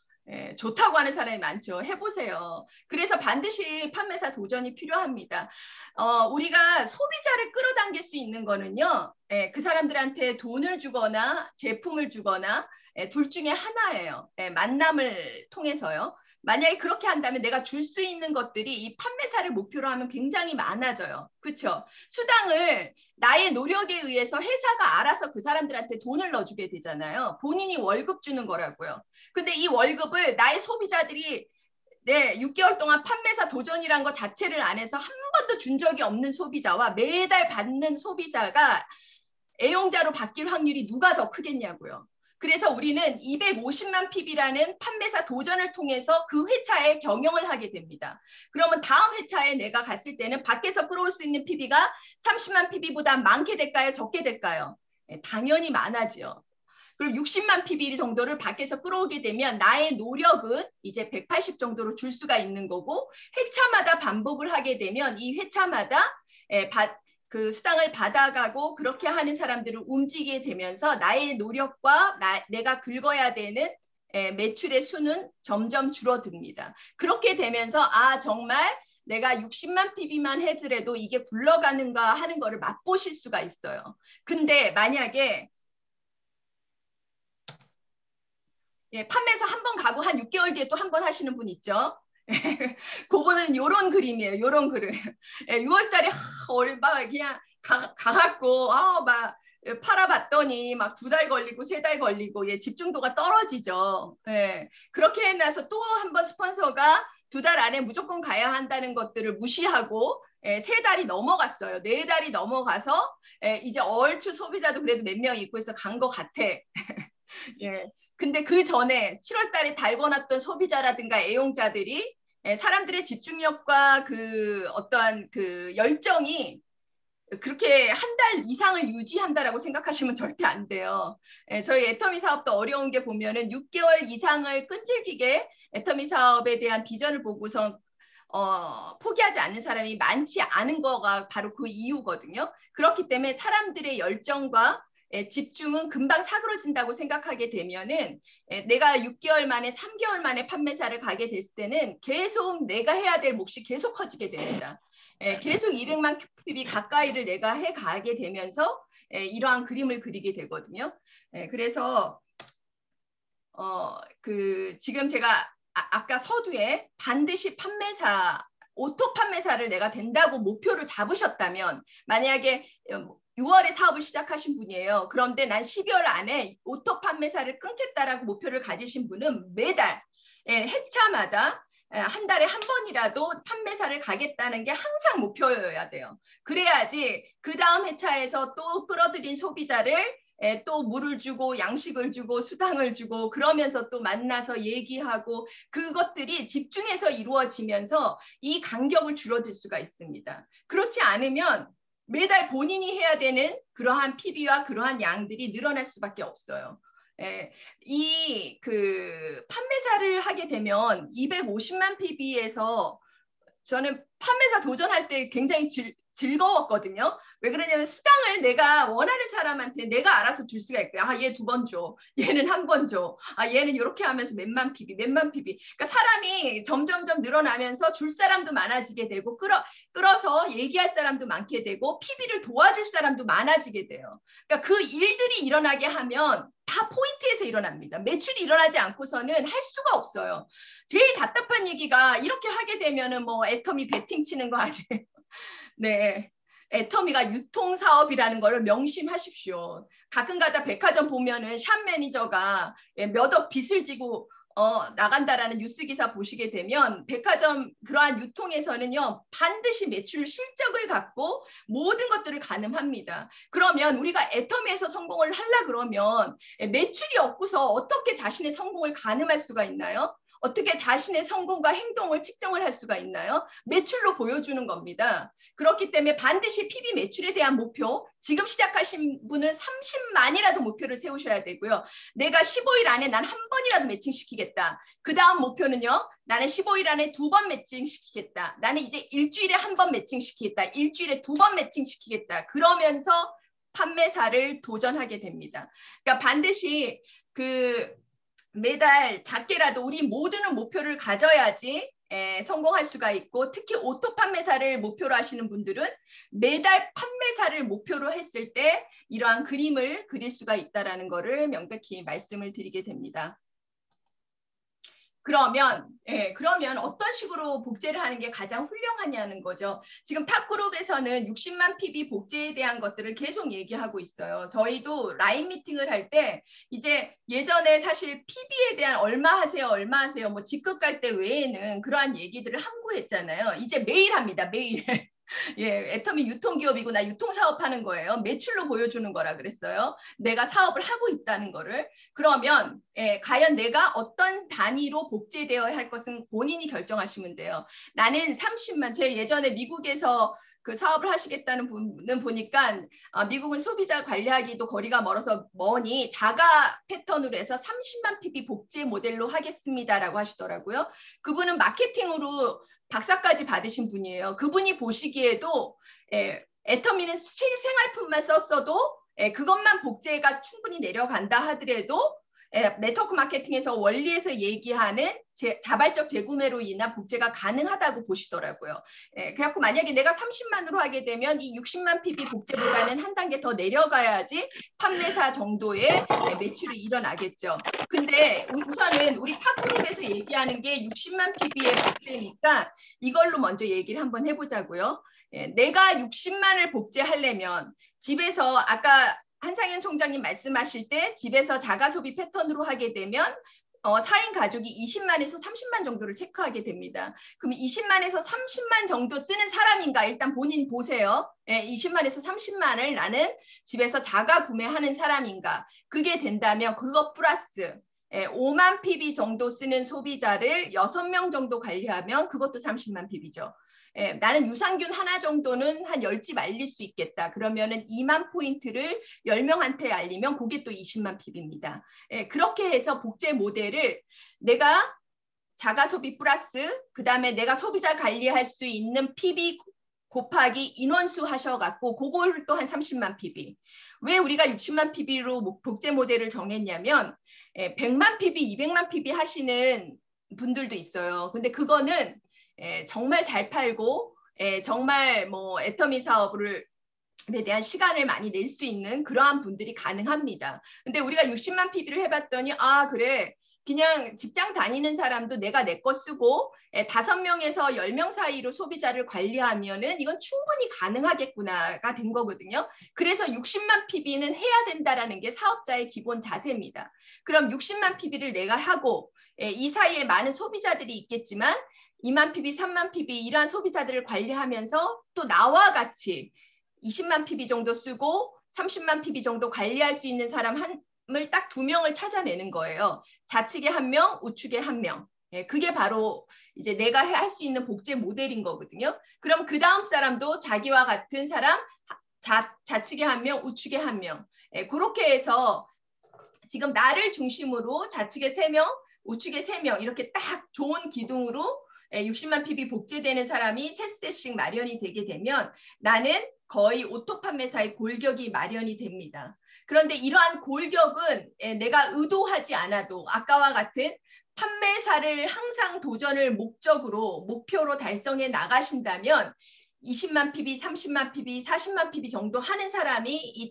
예, 좋다고 하는 사람이 많죠. 해보세요. 그래서 반드시 판매사 도전이 필요합니다. 어, 우리가 소비자를 끌어당길 수 있는 거는요. 예, 그 사람들한테 돈을 주거나 제품을 주거나 예, 둘 중에 하나예요. 예, 만남을 통해서요. 만약에 그렇게 한다면 내가 줄 수 있는 것들이 이 판매사를 목표로 하면 굉장히 많아져요. 그렇죠? 수당을 나의 노력에 의해서 회사가 알아서 그 사람들한테 돈을 넣어주게 되잖아요. 본인이 월급 주는 거라고요. 근데 이 월급을 나의 소비자들이 네, 육 개월 동안 판매사 도전이란 거 자체를 안 해서 한 번도 준 적이 없는 소비자와 매달 받는 소비자가 애용자로 바뀔 확률이 누가 더 크겠냐고요. 그래서 우리는 이백오십만 피비라는 판매사 도전을 통해서 그 회차에 경영을 하게 됩니다. 그러면 다음 회차에 내가 갔을 때는 밖에서 끌어올 수 있는 피비가 삼십만 피비보다 많게 될까요? 적게 될까요? 네, 당연히 많아지요. 그리고 육십만 피비 정도를 밖에서 끌어오게 되면 나의 노력은 이제 백팔십 정도로 줄 수가 있는 거고 회차마다 반복을 하게 되면 이 회차마다 예, 받, 그 수당을 받아가고 그렇게 하는 사람들을 움직이게 되면서 나의 노력과 나, 내가 긁어야 되는 에, 매출의 수는 점점 줄어듭니다. 그렇게 되면서 아 정말 내가 육십만 피비만 해더라도 이게 굴러가는가 하는 거를 맛보실 수가 있어요. 근데 만약에 예, 판매사 한 번 가고 한 육 개월 뒤에 또 한 번 하시는 분 있죠? 그거는 요런 그림이에요. 요런 그림. 예, 유월 달에 막 그냥 가, 가갖고 아, 막 팔아봤더니 막 두 달 걸리고 세 달 걸리고 예, 집중도가 떨어지죠. 예, 그렇게 해놔서 또 한 번 스폰서가 두 달 안에 무조건 가야 한다는 것들을 무시하고 예, 세 달이 넘어갔어요. 네 달이 넘어가서 예, 이제 얼추 소비자도 그래도 몇 명 있고 해서 간 것 같아. 예. 근데 그 전에 칠월 달에 달궈놨던 소비자라든가 애용자들이 예, 사람들의 집중력과 그 어떠한 그 열정이 그렇게 한 달 이상을 유지한다라고 생각하시면 절대 안 돼요. 예, 저희 애터미 사업도 어려운 게 보면은 육 개월 이상을 끈질기게 애터미 사업에 대한 비전을 보고서 어, 포기하지 않는 사람이 많지 않은 거가 바로 그 이유거든요. 그렇기 때문에 사람들의 열정과 예, 집중은 금방 사그러진다고 생각하게 되면은 예, 내가 육 개월 만에 삼 개월 만에 판매사를 가게 됐을 때는 계속 내가 해야 될 몫이 계속 커지게 됩니다. 예, 계속 이백만 피비 가까이를 내가 해 가게 되면서 예, 이러한 그림을 그리게 되거든요. 예, 그래서 어, 그 지금 제가 아, 아까 서두에 반드시 판매사, 오토 판매사를 내가 된다고 목표를 잡으셨다면 만약에 유월에 사업을 시작하신 분이에요. 그런데 난 십이월 안에 오토 판매사를 끊겠다라고 목표를 가지신 분은 매달 예, 해차마다 한 달에 한 번이라도 판매사를 가겠다는 게 항상 목표여야 돼요. 그래야지 그 다음 회차에서 또 끌어들인 소비자를 예, 또 물을 주고 양식을 주고 수당을 주고 그러면서 또 만나서 얘기하고 그것들이 집중해서 이루어지면서 이 간격을 줄어들 수가 있습니다. 그렇지 않으면 매달 본인이 해야 되는 그러한 피비와 그러한 양들이 늘어날 수밖에 없어요. 예, 이 그 판매사를 하게 되면 이백오십만 피비에서 저는 판매사 도전할 때 굉장히 즐, 즐거웠거든요. 왜 그러냐면 수당을 내가 원하는 사람한테 내가 알아서 줄 수가 있고요. 아, 얘 두 번 줘. 얘는 한 번 줘. 아, 얘는 이렇게 하면서 몇만 피비, 몇만 피비. 그러니까 사람이 점점점 늘어나면서 줄 사람도 많아지게 되고 끌어, 끌어서 얘기할 사람도 많게 되고 피비를 도와줄 사람도 많아지게 돼요. 그러니까 그 일들이 일어나게 하면 다 포인트에서 일어납니다. 매출이 일어나지 않고서는 할 수가 없어요. 제일 답답한 얘기가 이렇게 하게 되면은 뭐 애터미 배팅 치는 거 아니에요. 네. 애터미가 유통사업이라는 걸 명심하십시오. 가끔가다 백화점 보면은 샵 매니저가 몇 억 빚을 지고 어, 나간다라는 뉴스 기사 보시게 되면 백화점 그러한 유통에서는요 반드시 매출 실적을 갖고 모든 것들을 가늠합니다. 그러면 우리가 애터미에서 성공을 하려 그러면 매출이 없고서 어떻게 자신의 성공을 가늠할 수가 있나요? 어떻게 자신의 성공과 행동을 측정을 할 수가 있나요? 매출로 보여주는 겁니다. 그렇기 때문에 반드시 피비 매출에 대한 목표, 지금 시작하신 분은 삼십만이라도 목표를 세우셔야 되고요. 내가 십오 일 안에 난 한 번이라도 매칭시키겠다. 그 다음 목표는요. 나는 십오 일 안에 두 번 매칭시키겠다. 나는 이제 일주일에 한 번 매칭시키겠다. 일주일에 두 번 매칭시키겠다. 그러면서 판매사를 도전하게 됩니다. 그러니까 반드시 그 매달 작게라도 우리 모두는 목표를 가져야지 에, 성공할 수가 있고 특히 오토 판매사를 목표로 하시는 분들은 매달 판매사를 목표로 했을 때 이러한 그림을 그릴 수가 있다는 것을 명백히 말씀을 드리게 됩니다. 그러면 예, 그러면 어떤 식으로 복제를 하는 게 가장 훌륭하냐는 거죠. 지금 탑그룹에서는 육십만 피비 복제에 대한 것들을 계속 얘기하고 있어요. 저희도 라인 미팅을 할 때 이제 예전에 사실 피비에 대한 얼마 하세요, 얼마 하세요, 뭐 직급 갈 때 외에는 그러한 얘기들을 함구했잖아요. 이제 매일 합니다, 매일. 예, 애터미 유통기업이고 나 유통사업하는 거예요. 매출로 보여주는 거라 그랬어요. 내가 사업을 하고 있다는 거를. 그러면 예, 과연 내가 어떤 단위로 복제되어야 할 것은 본인이 결정하시면 돼요. 나는 삼십만, 제 예전에 미국에서 그 사업을 하시겠다는 분은 보니까 아, 미국은 소비자 관리하기도 거리가 멀어서 머니 자가 패턴으로 해서 삼십만 피비 복제 모델로 하겠습니다라고 하시더라고요. 그분은 마케팅으로 박사까지 받으신 분이에요. 그분이 보시기에도 에, 애터미는 실생활품만 썼어도 에, 그것만 복제가 충분히 내려간다 하더라도 에, 네트워크 마케팅에서 원리에서 얘기하는 제, 자발적 재구매로 인한 복제가 가능하다고 보시더라고요. 에, 그래갖고 만약에 내가 삼십만으로 하게 되면 이 육십만 피비 복제보다는 한 단계 더 내려가야지 판매사 정도의 에, 매출이 일어나겠죠. 근데 우선은 우리 탑그룹에서 얘기하는 게 육십만 피비의 복제니까 이걸로 먼저 얘기를 한번 해보자고요. 예, 내가 육십만을 복제하려면 집에서 아까 한상현 총장님 말씀하실 때 집에서 자가소비 패턴으로 하게 되면 어, 사 인 가족이 이십만에서 삼십만 정도를 체크하게 됩니다. 그럼 이십만에서 삼십만 정도 쓰는 사람인가 일단 본인 보세요. 예, 이십만에서 삼십만을 나는 집에서 자가 구매하는 사람인가. 그게 된다면 그거 플러스 예, 오만 피비 정도 쓰는 소비자를 여섯 명 정도 관리하면 그것도 삼십만 피비죠. 예, 나는 유산균 하나 정도는 한 열 집 알릴 수 있겠다. 그러면은 이만 포인트를 열 명한테 알리면 그게 또 이십만 피비입니다. 예, 그렇게 해서 복제 모델을 내가 자가 소비 플러스 그 다음에 내가 소비자 관리할 수 있는 피비 곱하기 인원수 하셔갖고 그걸 또 한 삼십만 피비. 왜 우리가 육십만 피비로 복제 모델을 정했냐면 예, 백만 피비, 이백만 피비 하시는 분들도 있어요. 근데 그거는 예, 정말 잘 팔고 예, 정말 뭐 애터미 사업을 에 대한 시간을 많이 낼 수 있는 그러한 분들이 가능합니다. 근데 우리가 육십만 피비를 해봤더니 아 그래 그냥 직장 다니는 사람도 내가 내 거 쓰고 다섯 명에서 열 명 사이로 소비자를 관리하면은 이건 충분히 가능하겠구나가 된 거거든요. 그래서 육십만 피비는 해야 된다라는 게 사업자의 기본 자세입니다. 그럼 육십만 피비를 내가 하고 이 사이에 많은 소비자들이 있겠지만 이만 피비, 삼만 피비 이러한 소비자들을 관리하면서 또 나와 같이 이십만 피비 정도 쓰고 삼십만 피비 정도 관리할 수 있는 사람 한 을 딱 두 명을 찾아내는 거예요. 좌측에 한 명, 우측에 한 명. 예, 그게 바로 이제 내가 할 수 있는 복제 모델인 거거든요. 그럼 그 다음 사람도 자기와 같은 사람 좌, 좌측에 한 명, 우측에 한 명. 예, 그렇게 해서 지금 나를 중심으로 좌측에 세 명, 우측에 세 명 이렇게 딱 좋은 기둥으로 예, 육십만 피비 복제되는 사람이 세 셋씩 마련이 되게 되면 나는 거의 오토 판매사의 골격이 마련이 됩니다. 그런데 이러한 골격은 내가 의도하지 않아도 아까와 같은 판매사를 항상 도전을 목적으로 목표로 달성해 나가신다면 이십만 피비, 삼십만 피비, 사십만 피비 정도 하는 사람이 이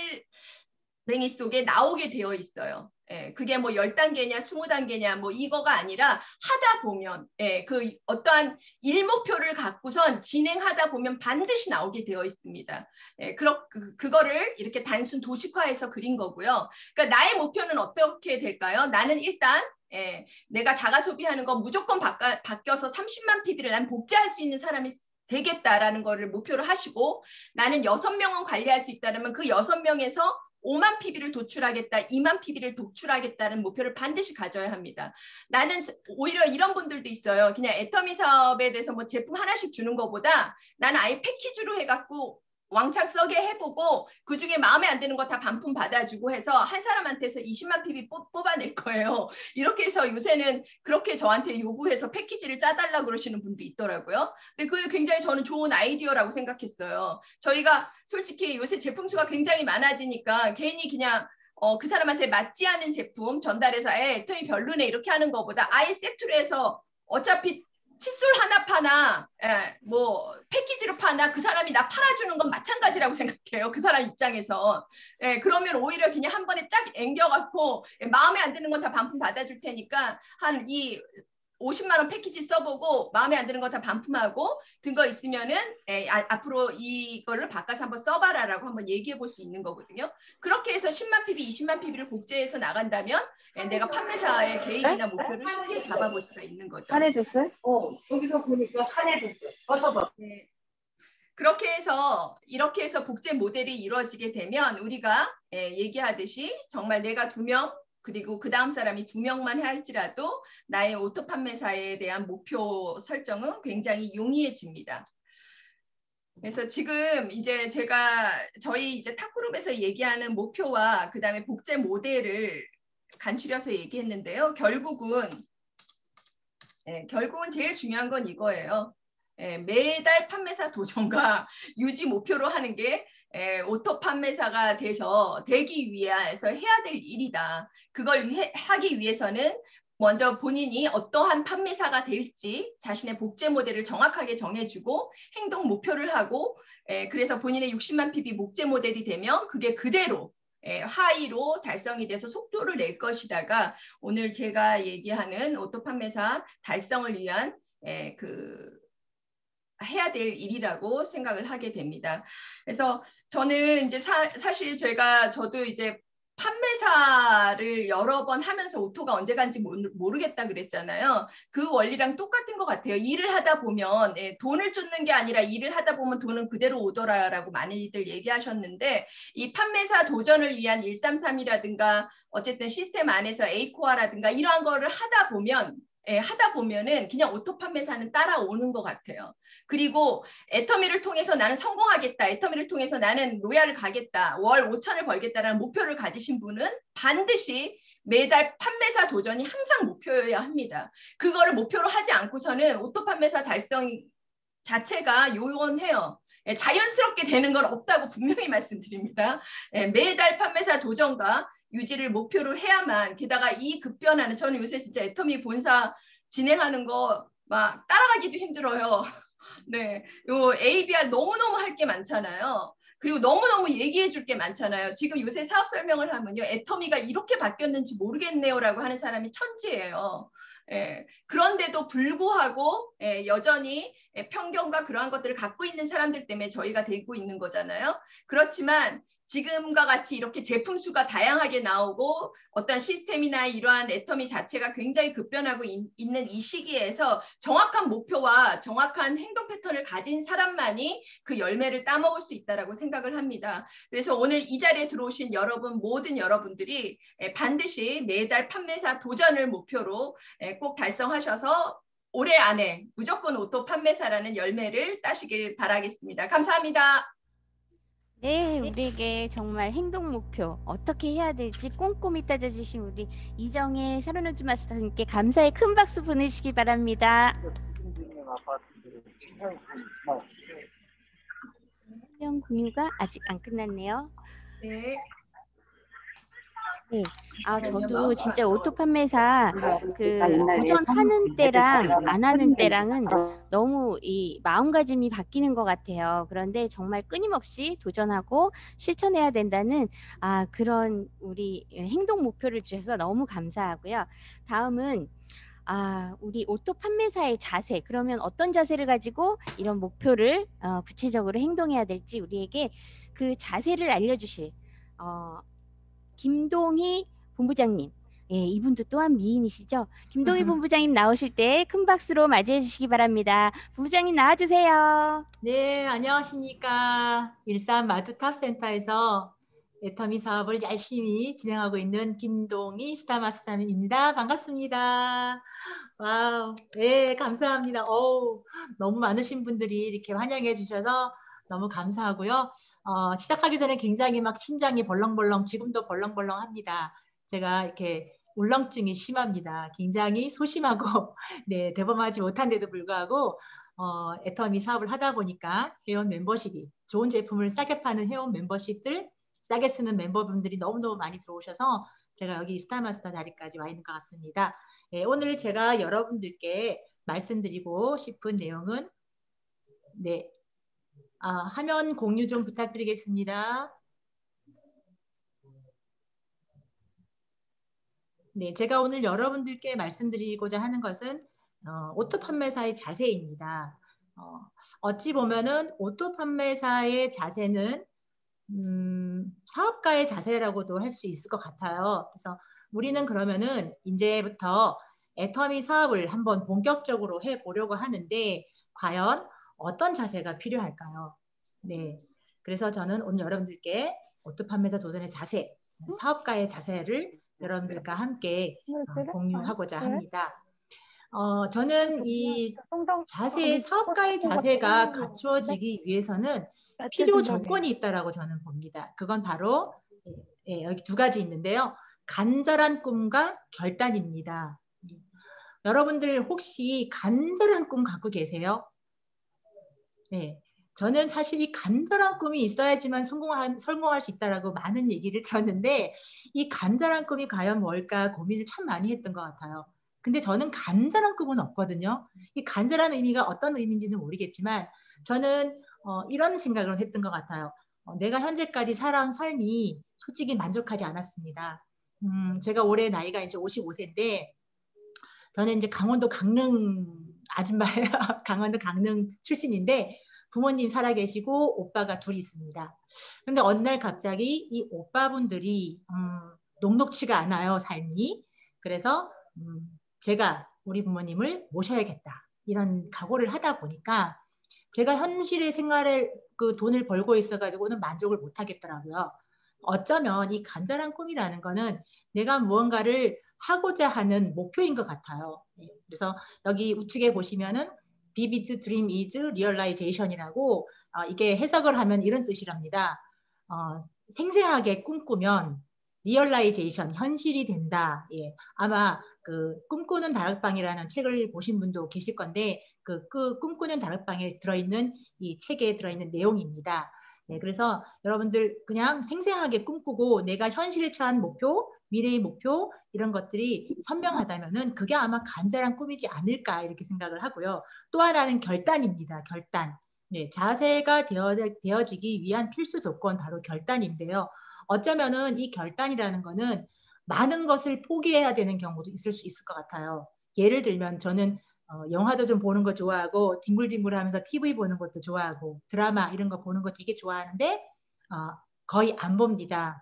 동글뱅이 속에 나오게 되어 있어요. 예, 그게 뭐 열 단계냐, 이십 단계냐, 뭐 이거가 아니라 하다 보면, 예, 그 어떠한 일 목표를 갖고선 진행하다 보면 반드시 나오게 되어 있습니다. 예, 그러, 그, 그거를 이렇게 단순 도식화해서 그린 거고요. 그러니까 나의 목표는 어떻게 될까요? 나는 일단, 예, 내가 자가 소비하는 거 무조건 바꿔, 바뀌어서 삼십만 피비를 난 복제할 수 있는 사람이 되겠다라는 거를 목표로 하시고 나는 여섯 명은 관리할 수 있다면 그 여섯 명에서 오만 피비를 도출하겠다, 이만 피비를 도출하겠다는 목표를 반드시 가져야 합니다. 나는 오히려 이런 분들도 있어요. 그냥 애터미 사업에 대해서 뭐 제품 하나씩 주는 것보다 나는 아예 패키지로 해갖고 왕창 써게 해보고 그중에 마음에 안 드는 거 다 반품 받아주고 해서 한 사람한테서 이십만 피비 뽑아낼 거예요. 이렇게 해서 요새는 그렇게 저한테 요구해서 패키지를 짜달라고 그러시는 분도 있더라고요. 근데 그게 굉장히 저는 좋은 아이디어라고 생각했어요. 저희가 솔직히 요새 제품 수가 굉장히 많아지니까 괜히 그냥 어, 그 사람한테 맞지 않은 제품 전달해서 에, 애터미 별로네 이렇게 하는 것보다 아예 세트로 해서 어차피 칫솔 하나 파나 예, 뭐 패키지로 파나 그 사람이 나 팔아주는 건 마찬가지라고 생각해요. 그 사람 입장에서. 예, 그러면 오히려 그냥 한 번에 쫙 앵겨갖고 예, 마음에 안 드는 건 다 반품 받아줄 테니까 한 이 오십만 원 패키지 써보고 마음에 안 드는 거 다 반품하고 든 거 있으면은 에, 아, 앞으로 이걸로 바꿔서 한번 써봐라라고 한번 얘기해 볼 수 있는 거거든요. 그렇게 해서 십만 피비, 이십만 피비를 복제해서 나간다면 에, 내가 판매사의 계획이나 목표를 쉽게 잡아볼 수가 있는 거죠. 산해줬어요? 어, 여기서 보니까 산해줬어요. 어서 봐. 네. 그렇게 해서 이렇게 해서 복제 모델이 이루어지게 되면 우리가 에, 얘기하듯이 정말 내가 두 명 그리고 그 다음 사람이 두 명만 할지라도 나의 오토 판매사에 대한 목표 설정은 굉장히 용이해집니다. 그래서 지금 이제 제가 저희 이제 탑그룹에서 얘기하는 목표와 그 다음에 복제 모델을 간추려서 얘기했는데요. 결국은 예, 결국은 제일 중요한 건 이거예요. 예, 매달 판매사 도전과 유지 목표로 하는 게 에, 오토 판매사가 돼서 되기 위해서 해야 될 일이다. 그걸 해, 하기 위해서는 먼저 본인이 어떠한 판매사가 될지 자신의 복제 모델을 정확하게 정해주고 행동 목표를 하고 에, 그래서 본인의 육십만 피비 복제 모델이 되면 그게 그대로 에, 하이로 달성이 돼서 속도를 낼 것이다가 오늘 제가 얘기하는 오토 판매사 달성을 위한 에, 그 해야 될 일이라고 생각을 하게 됩니다. 그래서 저는 이제 사, 사실 제가 저도 이제 판매사를 여러 번 하면서 오토가 언제 간지 모르겠다 그랬잖아요. 그 원리랑 똑같은 것 같아요. 일을 하다 보면 예, 돈을 쫓는 게 아니라 일을 하다 보면 돈은 그대로 오더라라고 많이들 얘기하셨는데 이 판매사 도전을 위한 일삼삼이라든가 어쨌든 시스템 안에서 에이코아라든가 이러한 거를 하다 보면 예, 하다 보면은 그냥 오토 판매사는 따라오는 것 같아요. 그리고 애터미를 통해서 나는 성공하겠다. 애터미를 통해서 나는 로얄을 가겠다. 월 오천을 벌겠다라는 목표를 가지신 분은 반드시 매달 판매사 도전이 항상 목표여야 합니다. 그거를 목표로 하지 않고서는 오토 판매사 달성 자체가 요원해요. 예, 자연스럽게 되는 건 없다고 분명히 말씀드립니다. 예, 매달 판매사 도전과 유지를 목표로 해야만, 게다가 이 급변하는, 저는 요새 진짜 애터미 본사 진행하는 거 막 따라가기도 힘들어요. 네, 요 에이비알 너무너무 할 게 많잖아요. 그리고 너무너무 얘기해 줄 게 많잖아요. 지금 요새 사업 설명을 하면요, 애터미가 이렇게 바뀌었는지 모르겠네요 라고 하는 사람이 천지예요. 예, 그런데도 불구하고 예, 여전히 예, 편견과 그러한 것들을 갖고 있는 사람들 때문에 저희가 되고 있는 거잖아요. 그렇지만 지금과 같이 이렇게 제품 수가 다양하게 나오고 어떤 시스템이나 이러한 애터미 자체가 굉장히 급변하고 있, 있는 이 시기에서 정확한 목표와 정확한 행동 패턴을 가진 사람만이 그 열매를 따먹을 수 있다고 생각을 합니다. 그래서 오늘 이 자리에 들어오신 여러분, 모든 여러분들이 반드시 매달 판매사 도전을 목표로 꼭 달성하셔서 올해 안에 무조건 오토 판매사라는 열매를 따시길 바라겠습니다. 감사합니다. 네, 우리에게 정말 행동 목표 어떻게 해야 될지 꼼꼼히 따져주신 우리 이정혜 샤론우즈 마스터님께 감사의 큰 박수 보내시기 바랍니다. 명 공유가 아직 안 끝났네요. 네. 네, 아 저도 진짜 오토 판매사 그 도전하는 때랑 안 하는 때랑은 너무 이 마음가짐이 바뀌는 것 같아요. 그런데 정말 끊임없이 도전하고 실천해야 된다는 아 그런 우리 행동 목표를 주셔서 너무 감사하고요. 다음은 아 우리 오토 판매사의 자세, 그러면 어떤 자세를 가지고 이런 목표를 어, 구체적으로 행동해야 될지 우리에게 그 자세를 알려주실 어, 김동희 본부장님, 예, 이분도 또한 미인이시죠? 김동희 본부장님 나오실 때 큰 박수로 맞이해 주시기 바랍니다. 본부장님 나와주세요. 네, 안녕하십니까. 일산 마트탑센터에서 애터미 사업을 열심히 진행하고 있는 김동희 스타마스터입니다. 반갑습니다. 와우, 네, 감사합니다. 어우, 너무 많으신 분들이 이렇게 환영해 주셔서 너무 감사하고요. 어, 시작하기 전에 굉장히 막 심장이 벌렁벌렁, 지금도 벌렁벌렁합니다. 제가 이렇게 울렁증이 심합니다. 굉장히 소심하고 네, 대범하지 못한데도 불구하고 어, 애터미 사업을 하다 보니까 회원 멤버십이, 좋은 제품을 싸게 파는 회원 멤버십들, 싸게 쓰는 멤버분들이 너무너무 많이 들어오셔서 제가 여기 스타마스터 자리까지 와 있는 것 같습니다. 예, 오늘 제가 여러분들께 말씀드리고 싶은 내용은 네, 아, 화면 공유 좀 부탁드리겠습니다. 네, 제가 오늘 여러분들께 말씀드리고자 하는 것은 어, 오토 판매사의 자세입니다. 어, 어찌 보면은 오토 판매사의 자세는 음, 사업가의 자세라고도 할 수 있을 것 같아요. 그래서 우리는 그러면은 이제부터 애터미 사업을 한번 본격적으로 해보려고 하는데 과연 어떤 자세가 필요할까요? 네, 그래서 저는 오늘 여러분들께 오토 판매사 도전의 자세, 사업가의 자세를 여러분들과 함께 어, 공유하고자 합니다. 어, 저는 이 자세, 사업가의 자세가 갖추어지기 위해서는 필요 조건이 있다라고 저는 봅니다. 그건 바로 예, 여기 두 가지 있는데요. 간절한 꿈과 결단입니다. 여러분들 혹시 간절한 꿈 갖고 계세요? 네, 저는 사실 이 간절한 꿈이 있어야지만 성공할, 성공할 수 있다라고 많은 얘기를 들었는데 이 간절한 꿈이 과연 뭘까 고민을 참 많이 했던 것 같아요. 근데 저는 간절한 꿈은 없거든요. 이 간절한 의미가 어떤 의미인지는 모르겠지만 저는 어, 이런 생각을 했던 것 같아요. 어, 내가 현재까지 살아온 삶이 솔직히 만족하지 않았습니다. 음, 제가 올해 나이가 이제 오십오 세인데 저는 이제 강원도 강릉 아줌마예요. 강원도 강릉 출신인데 부모님 살아계시고 오빠가 둘이 있습니다. 근데 어느 날 갑자기 이 오빠분들이 음, 녹록치가 않아요, 삶이. 그래서 음, 제가 우리 부모님을 모셔야겠다 이런 각오를 하다 보니까 제가 현실의 생활에 그 돈을 벌고 있어가지고는 만족을 못 하겠더라고요. 어쩌면 이 간절한 꿈이라는 거는 내가 무언가를 하고자 하는 목표인 것 같아요. 네, 그래서 여기 우측에 보시면은 Vivid Dream is Realization이라고 어, 이게 해석을 하면 이런 뜻이랍니다. 어, 생생하게 꿈꾸면 리얼라이제이션, 현실이 된다. 예, 아마 그 꿈꾸는 다락방이라는 책을 보신 분도 계실 건데 그, 그 꿈꾸는 다락방에 들어있는 이 책에 들어있는 내용입니다. 네, 그래서 여러분들 그냥 생생하게 꿈꾸고 내가 현실에 처한 목표, 미래의 목표 이런 것들이 선명하다면은 그게 아마 간절한 꿈이지 않을까 이렇게 생각을 하고요. 또 하나는 결단입니다. 결단. 네, 자세가 되어, 되어지기 위한 필수 조건 바로 결단인데요. 어쩌면은 이 결단이라는 거는 많은 것을 포기해야 되는 경우도 있을 수 있을 것 같아요. 예를 들면 저는 어, 영화도 좀 보는 거 좋아하고 뒹굴뒹굴하면서 티비 보는 것도 좋아하고 드라마 이런 거 보는 거 되게 좋아하는데 어, 거의 안 봅니다.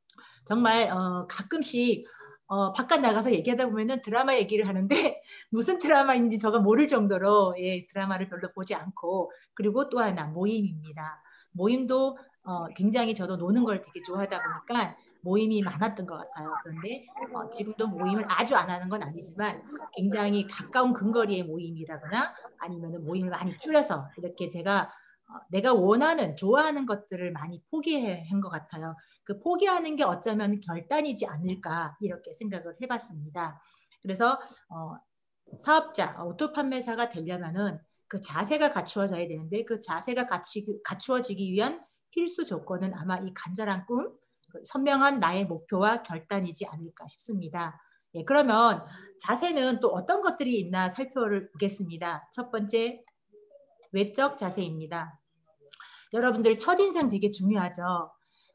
정말 어, 가끔씩 어, 바깥 나가서 얘기하다 보면은 드라마 얘기를 하는데 무슨 드라마인지 저가 모를 정도로 예, 드라마를 별로 보지 않고 그리고 또 하나 모임입니다. 모임도 어, 굉장히 저도 노는 걸 되게 좋아하다 보니까 모임이 많았던 것 같아요. 그런데 어, 지금도 모임을 아주 안 하는 건 아니지만 굉장히 가까운 근거리의 모임이라거나 아니면 모임을 많이 줄여서 이렇게 제가 어, 내가 원하는 좋아하는 것들을 많이 포기한 것 같아요. 그 포기하는 게 어쩌면 결단이지 않을까 이렇게 생각을 해봤습니다. 그래서 어, 사업자, 오토 판매사가 되려면은 그 자세가 갖추어져야 되는데 그 자세가 갖추, 갖추어지기 위한 필수 조건은 아마 이 간절한 꿈, 선명한 나의 목표와 결단이지 않을까 싶습니다. 예, 그러면 자세는 또 어떤 것들이 있나 살펴보겠습니다. 첫 번째, 외적 자세입니다. 여러분들 첫인상 되게 중요하죠.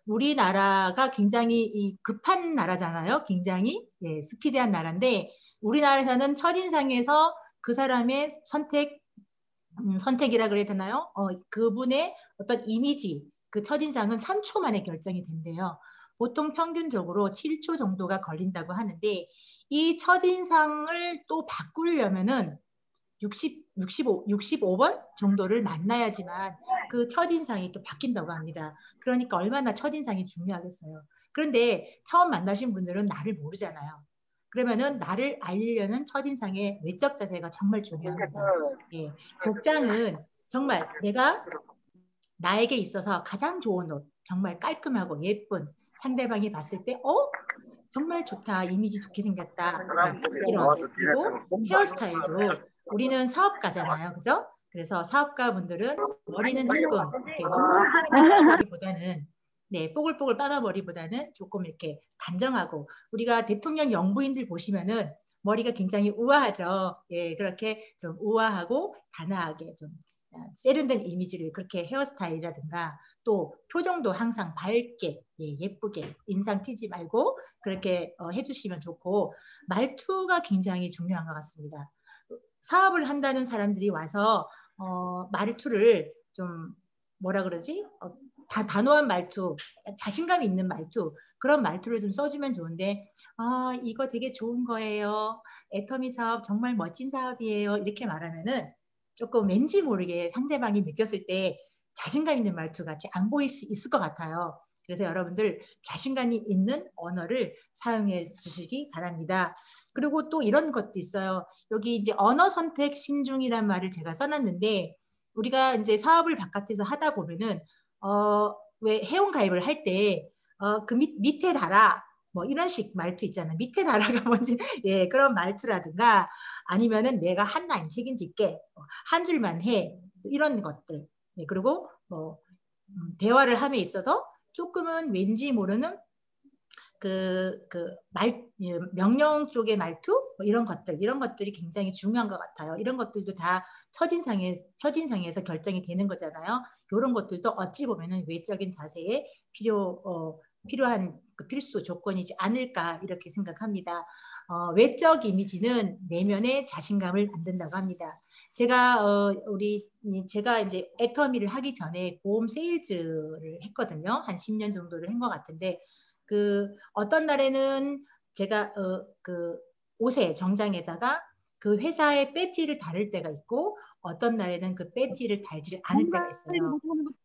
우리나라가 굉장히 급한 나라잖아요. 굉장히 예, 스피디한 나라인데 우리나라에서는 첫인상에서 그 사람의 선택, 음, 선택이라 그래야 되나요? 어, 그분의 어떤 이미지, 그 첫인상은 삼 초 만에 결정이 된대요. 보통 평균적으로 칠 초 정도가 걸린다고 하는데 이 첫인상을 또 바꾸려면은 육십, 육십오, 육십오 번 정도를 만나야지만 그 첫인상이 또 바뀐다고 합니다. 그러니까 얼마나 첫인상이 중요하겠어요. 그런데 처음 만나신 분들은 나를 모르잖아요. 그러면은 나를 알리려는 첫인상의 외적 자세가 정말 중요합니다. 예, 복장은 정말 내가 나에게 있어서 가장 좋은 옷, 정말 깔끔하고 예쁜 상대방이 봤을 때 어? 정말 좋다, 이미지 좋게 생겼다. 네, 이런. 그리고 헤어스타일도 우리는 사업가잖아요. 그죠? 그래서 사업가분들은 머리는 조금 이렇게 너무 머리보다는 네, 뽀글뽀글 빠마 머리보다는 조금 이렇게 단정하고 우리가 대통령 영부인들 보시면은 머리가 굉장히 우아하죠. 예, 그렇게 좀 우아하고 단아하게 좀 세련된 이미지를 그렇게 헤어스타일이라든가 또 표정도 항상 밝게 예, 예쁘게 인상 찌지 말고 그렇게 어, 해주시면 좋고 말투가 굉장히 중요한 것 같습니다. 사업을 한다는 사람들이 와서 어, 말투를 좀 뭐라 그러지? 어, 다 단호한 말투, 자신감 있는 말투 그런 말투를 좀 써주면 좋은데 아 이거 되게 좋은 거예요. 애터미 사업 정말 멋진 사업이에요. 이렇게 말하면은 조금 왠지 모르게 상대방이 느꼈을 때 자신감 있는 말투 같이 안 보일 수 있을 것 같아요. 그래서 여러분들 자신감이 있는 언어를 사용해 주시기 바랍니다. 그리고 또 이런 것도 있어요. 여기 이제 언어 선택 신중이란 말을 제가 써놨는데 우리가 이제 사업을 바깥에서 하다 보면은 어, 왜 회원 가입을 할 때 어, 그 밑, 밑에 달아 뭐 이런 식 말투 있잖아요. 밑에 달아가 뭔지 예 그런 말투라든가 아니면은 내가 한 라인 책임질게 한 줄만 해 이런 것들 예, 그리고 뭐 음, 대화를 함에 있어서 조금은 왠지 모르는 그, 그 말, 명령 쪽의 말투 뭐 이런 것들 이런 것들이 굉장히 중요한 것 같아요. 이런 것들도 다 첫인상에, 첫인상에서 결정이 되는 거잖아요. 이런 것들도 어찌 보면은 외적인 자세에 필요, 어, 필요한 그 필수 조건이지 않을까 이렇게 생각합니다. 어, 외적 이미지는 내면의 자신감을 만든다고 합니다. 제가 어, 우리 제가 이제 애터미를 하기 전에 보험 세일즈를 했거든요. 한 십 년 정도를 한 것 같은데 그 어떤 날에는 제가 어, 그 옷에 정장에다가 그 회사의 배지를 달을 때가 있고 어떤 날에는 그 배지를 달지를 않을 때가 있어요.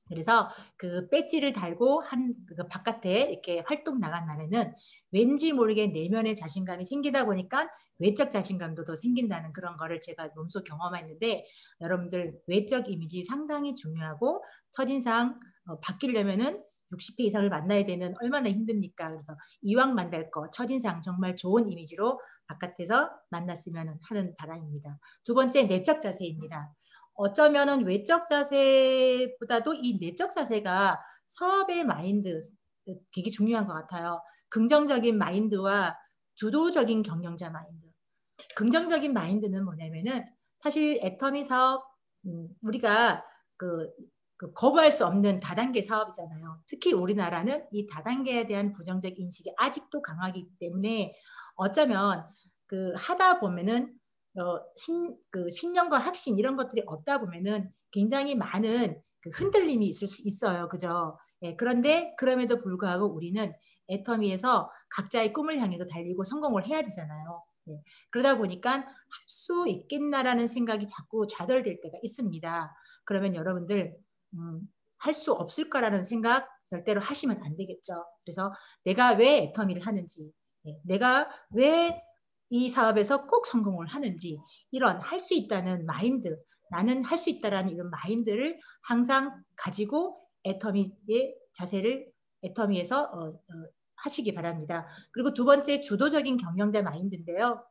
그래서 그 배지를 달고 한 그 바깥에 이렇게 활동 나간 날에는 왠지 모르게 내면의 자신감이 생기다 보니까 외적 자신감도 더 생긴다는 그런 거를 제가 몸소 경험했는데, 여러분들 외적 이미지 상당히 중요하고, 첫인상 어, 바뀌려면은 육십 회 이상을 만나야 되는 얼마나 힘듭니까? 그래서 이왕 만날 거 첫인상 정말 좋은 이미지로 바깥에서 만났으면 하는 바람입니다. 두 번째, 내적 자세입니다. 어쩌면은 외적 자세보다도 이 내적 자세가 사업의 마인드 되게 중요한 것 같아요. 긍정적인 마인드와 주도적인 경영자 마인드. 긍정적인 마인드는 뭐냐면은 사실 애터미 사업 음, 우리가 그, 그 거부할 수 없는 다단계 사업이잖아요. 특히 우리나라는 이 다단계에 대한 부정적 인식이 아직도 강하기 때문에 어쩌면 그 하다 보면은 어, 신, 그 신념과 확신 이런 것들이 없다 보면은 굉장히 많은 그 흔들림이 있을 수 있어요. 그죠? 예, 그런데 그럼에도 불구하고 우리는 애터미에서 각자의 꿈을 향해서 달리고 성공을 해야 되잖아요. 예, 그러다 보니까 할 수 있겠나라는 생각이 자꾸 좌절될 때가 있습니다. 그러면 여러분들 음, 할 수 없을 거라는 생각 절대로 하시면 안 되겠죠. 그래서 내가 왜 애터미를 하는지, 예, 내가 왜 이 사업에서 꼭 성공을 하는지, 이런 할 수 있다는 마인드, 나는 할 수 있다라는 이런 마인드를 항상 가지고 애터미의 자세를 애터미에서 어, 어, 하시기 바랍니다. 그리고 두 번째, 주도적인 경영자 마인드인데요.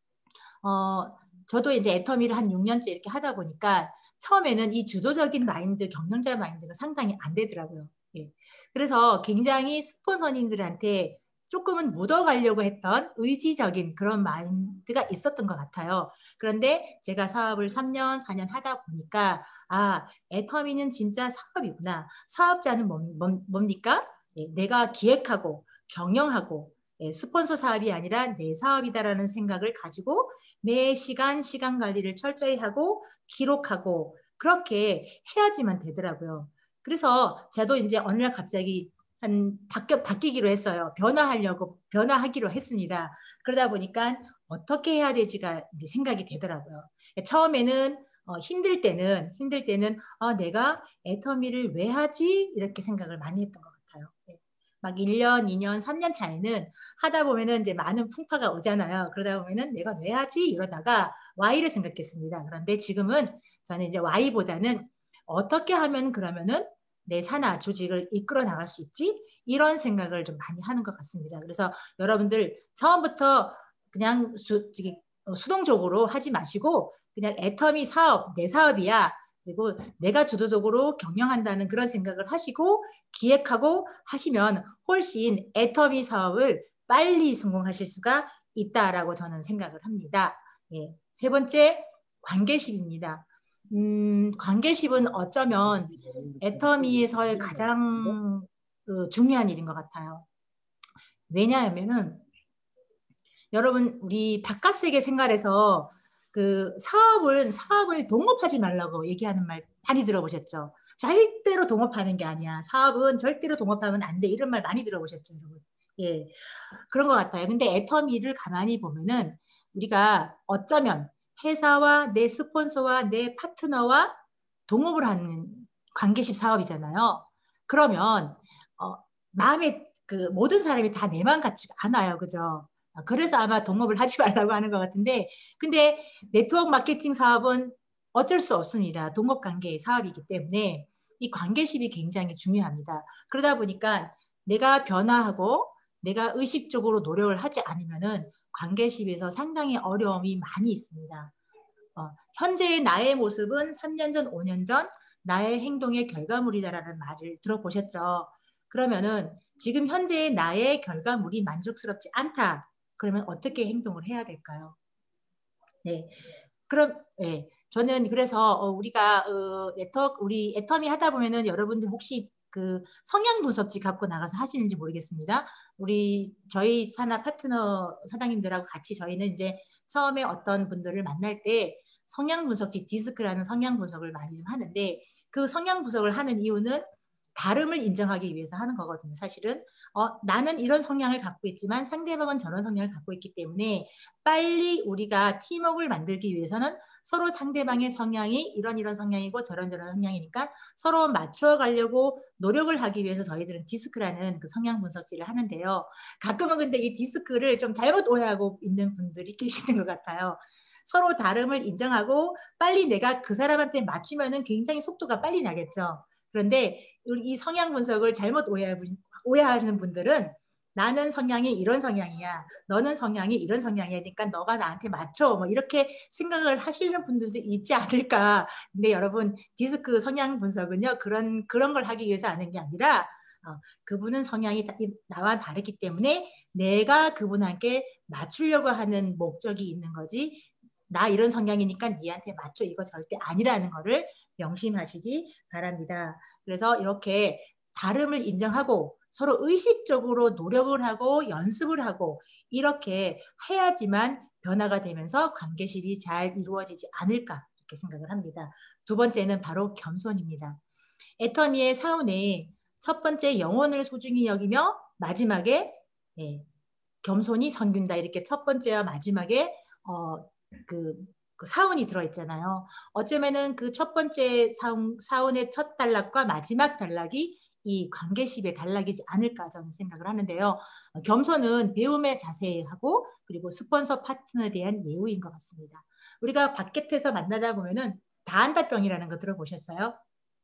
어, 저도 이제 애터미를 한 육 년째 이렇게 하다 보니까 처음에는 이 주도적인 마인드, 경영자 마인드가 상당히 안 되더라고요. 예. 그래서 굉장히 스폰서님들한테 조금은 묻어가려고 했던 의지적인 그런 마인드가 있었던 것 같아요. 그런데 제가 사업을 삼 년, 사 년 하다 보니까 아, 애터미는 진짜 사업이구나. 사업자는 뭐, 뭐, 뭡니까? 예, 내가 기획하고 경영하고 예, 스폰서 사업이 아니라 내 사업이다라는 생각을 가지고 매 시간 시간 관리를 철저히 하고 기록하고 그렇게 해야지만 되더라고요. 그래서 저도 이제 어느 날 갑자기 한 바뀌, 바뀌기로 했어요. 변화하려고 변화하기로 했습니다. 그러다 보니까 어떻게 해야 되지가 이제 생각이 되더라고요. 처음에는 어, 힘들 때는 힘들 때는 아, 내가 애터미를 왜 하지? 이렇게 생각을 많이 했던 것 같아요. 막 일 년, 이 년, 삼 년 차에는 하다 보면은 이제 많은 풍파가 오잖아요. 그러다 보면은 내가 왜 하지? 이러다가 Y를 생각했습니다. 그런데 지금은 저는 이제 Y보다는 어떻게 하면 그러면은 내 산하 조직을 이끌어 나갈 수 있지? 이런 생각을 좀 많이 하는 것 같습니다. 그래서 여러분들 처음부터 그냥 수, 수동적으로 하지 마시고 그냥 애터미 사업, 내 사업이야. 그리고 내가 주도적으로 경영한다는 그런 생각을 하시고 기획하고 하시면 훨씬 애터미 사업을 빨리 성공하실 수가 있다라고 저는 생각을 합니다. 예. 세 번째, 관계십입니다. 음, 관계십은 어쩌면 애터미에서의 가장 그, 중요한 일인 것 같아요. 왜냐하면은 여러분 우리 바깥 세계 생활에서 그 사업은 사업을 동업하지 말라고 얘기하는 말 많이 들어보셨죠? 절대로 동업하는 게 아니야. 사업은 절대로 동업하면 안 돼. 이런 말 많이 들어보셨죠, 여러분? 예, 그런 것 같아요. 근데 애터미를 가만히 보면은 우리가 어쩌면 회사와 내 스폰서와 내 파트너와 동업을 하는 관계십 사업이잖아요. 그러면 어, 마음에 그 모든 사람이 다 내 마음 같지가 않아요, 그죠? 그래서 아마 동업을 하지 말라고 하는 것 같은데, 근데 네트워크 마케팅 사업은 어쩔 수 없습니다. 동업관계의 사업이기 때문에 이 관계십이 굉장히 중요합니다. 그러다 보니까 내가 변화하고 내가 의식적으로 노력을 하지 않으면은 관계십에서 상당히 어려움이 많이 있습니다. 어, 현재의 나의 모습은 삼 년 전, 오 년 전 나의 행동의 결과물이다라는 말을 들어보셨죠? 그러면은 지금 현재의 나의 결과물이 만족스럽지 않다. 그러면 어떻게 행동을 해야 될까요? 네, 그럼 네, 저는 그래서 어, 우리가 어, 네트워크 우리 애터미 하다 보면은 여러분들 혹시 그 성향 분석지 갖고 나가서 하시는지 모르겠습니다. 우리 저희 산하 파트너 사장님들하고 같이 저희는 이제 처음에 어떤 분들을 만날 때 성향 분석지 디스크라는 성향 분석을 많이 좀 하는데 그 성향 분석을 하는 이유는 다름을 인정하기 위해서 하는 거거든요. 사실은 어, 나는 이런 성향을 갖고 있지만 상대방은 저런 성향을 갖고 있기 때문에 빨리 우리가 팀워크를 만들기 위해서는 서로 상대방의 성향이 이런 이런 성향이고 저런 저런 성향이니까 서로 맞추어 가려고 노력을 하기 위해서 저희들은 디스크라는 그 성향 분석질을 하는데요. 가끔은 근데 이 디스크를 좀 잘못 오해하고 있는 분들이 계시는 것 같아요. 서로 다름을 인정하고 빨리 내가 그 사람한테 맞추면은 굉장히 속도가 빨리 나겠죠. 그런데 이 성향 분석을 잘못 오해하는 분들은 나는 성향이 이런 성향이야. 너는 성향이 이런 성향이니까 너가 나한테 맞춰. 뭐 이렇게 생각을 하시는 분들도 있지 않을까. 근데 여러분 디스크 성향 분석은요. 그런 그런 걸 하기 위해서 하는 게 아니라 어, 그분은 성향이 나와 다르기 때문에 내가 그분한테 맞추려고 하는 목적이 있는 거지. 나 이런 성향이니까 니한테 맞춰. 이거 절대 아니라는 거를 명심하시기 바랍니다. 그래서 이렇게 다름을 인정하고 서로 의식적으로 노력을 하고 연습을 하고 이렇게 해야지만 변화가 되면서 관계실이 잘 이루어지지 않을까 이렇게 생각을 합니다. 두 번째는 바로 겸손입니다. 애터미의 사운에 첫 번째 영혼을 소중히 여기며 마지막에 예, 겸손이 선균다 이렇게 첫 번째와 마지막에 어, 그, 그 사운이 들어있잖아요. 어쩌면은 그 첫 번째 사운, 사운의 첫 단락과 마지막 단락이 이 관계십의 단락이지 않을까 저는 생각을 하는데요. 겸손은 배움의 자세하고 그리고 스폰서 파트너에 대한 예우인 것 같습니다. 우리가 밖에서 만나다 보면은 다한다병이라는 거 들어보셨어요?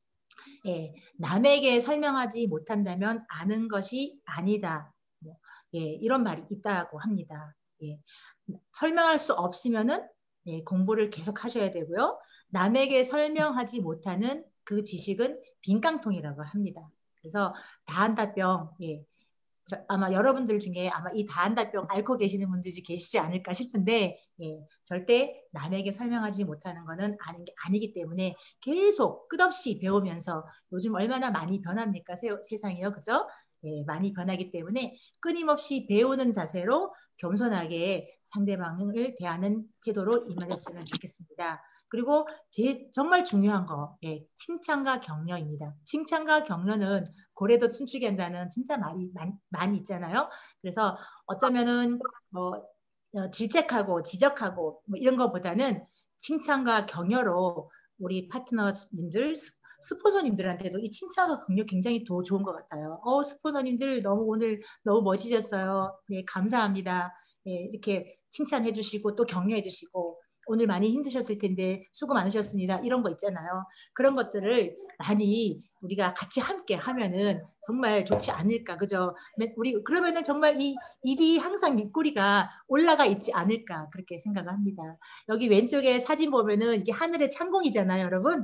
예, 남에게 설명하지 못한다면 아는 것이 아니다. 뭐, 예, 이런 말이 있다고 합니다. 예, 설명할 수 없으면은 예, 공부를 계속 하셔야 되고요. 남에게 설명하지 못하는 그 지식은 빈깡통이라고 합니다. 그래서 다한다병, 예, 저, 아마 여러분들 중에 아마 이 다한다병 앓고 계시는 분들이 계시지 않을까 싶은데 예, 절대 남에게 설명하지 못하는 것은 아는 게 아니기 때문에 계속 끝없이 배우면서 요즘 얼마나 많이 변합니까? 세, 세상이요. 그죠? 예, 많이 변하기 때문에 끊임없이 배우는 자세로 겸손하게 상대방을 대하는 태도로 임하셨으면 좋겠습니다. 그리고 제 정말 중요한 거 예, 칭찬과 격려입니다. 칭찬과 격려는 고래도 춤추게 한다는 진짜 말이 많이, 많이 있잖아요. 그래서 어쩌면은 뭐 어, 질책하고 지적하고 뭐 이런 것보다는 칭찬과 격려로 우리 파트너님들 스포너님들한테도 이 칭찬과 격려 굉장히 더 좋은 것 같아요. 어, 스포너님들 너무 오늘 너무 멋지셨어요. 네, 감사합니다. 네, 이렇게 칭찬해 주시고 또 격려해 주시고 오늘 많이 힘드셨을 텐데 수고 많으셨습니다. 이런 거 있잖아요. 그런 것들을 많이 우리가 같이 함께 하면은 정말 좋지 않을까. 그죠? 우리 그러면은 정말 이 입이 항상 입꼬리가 올라가 있지 않을까. 그렇게 생각을 합니다. 여기 왼쪽에 사진 보면은 이게 하늘의 창공이잖아요, 여러분.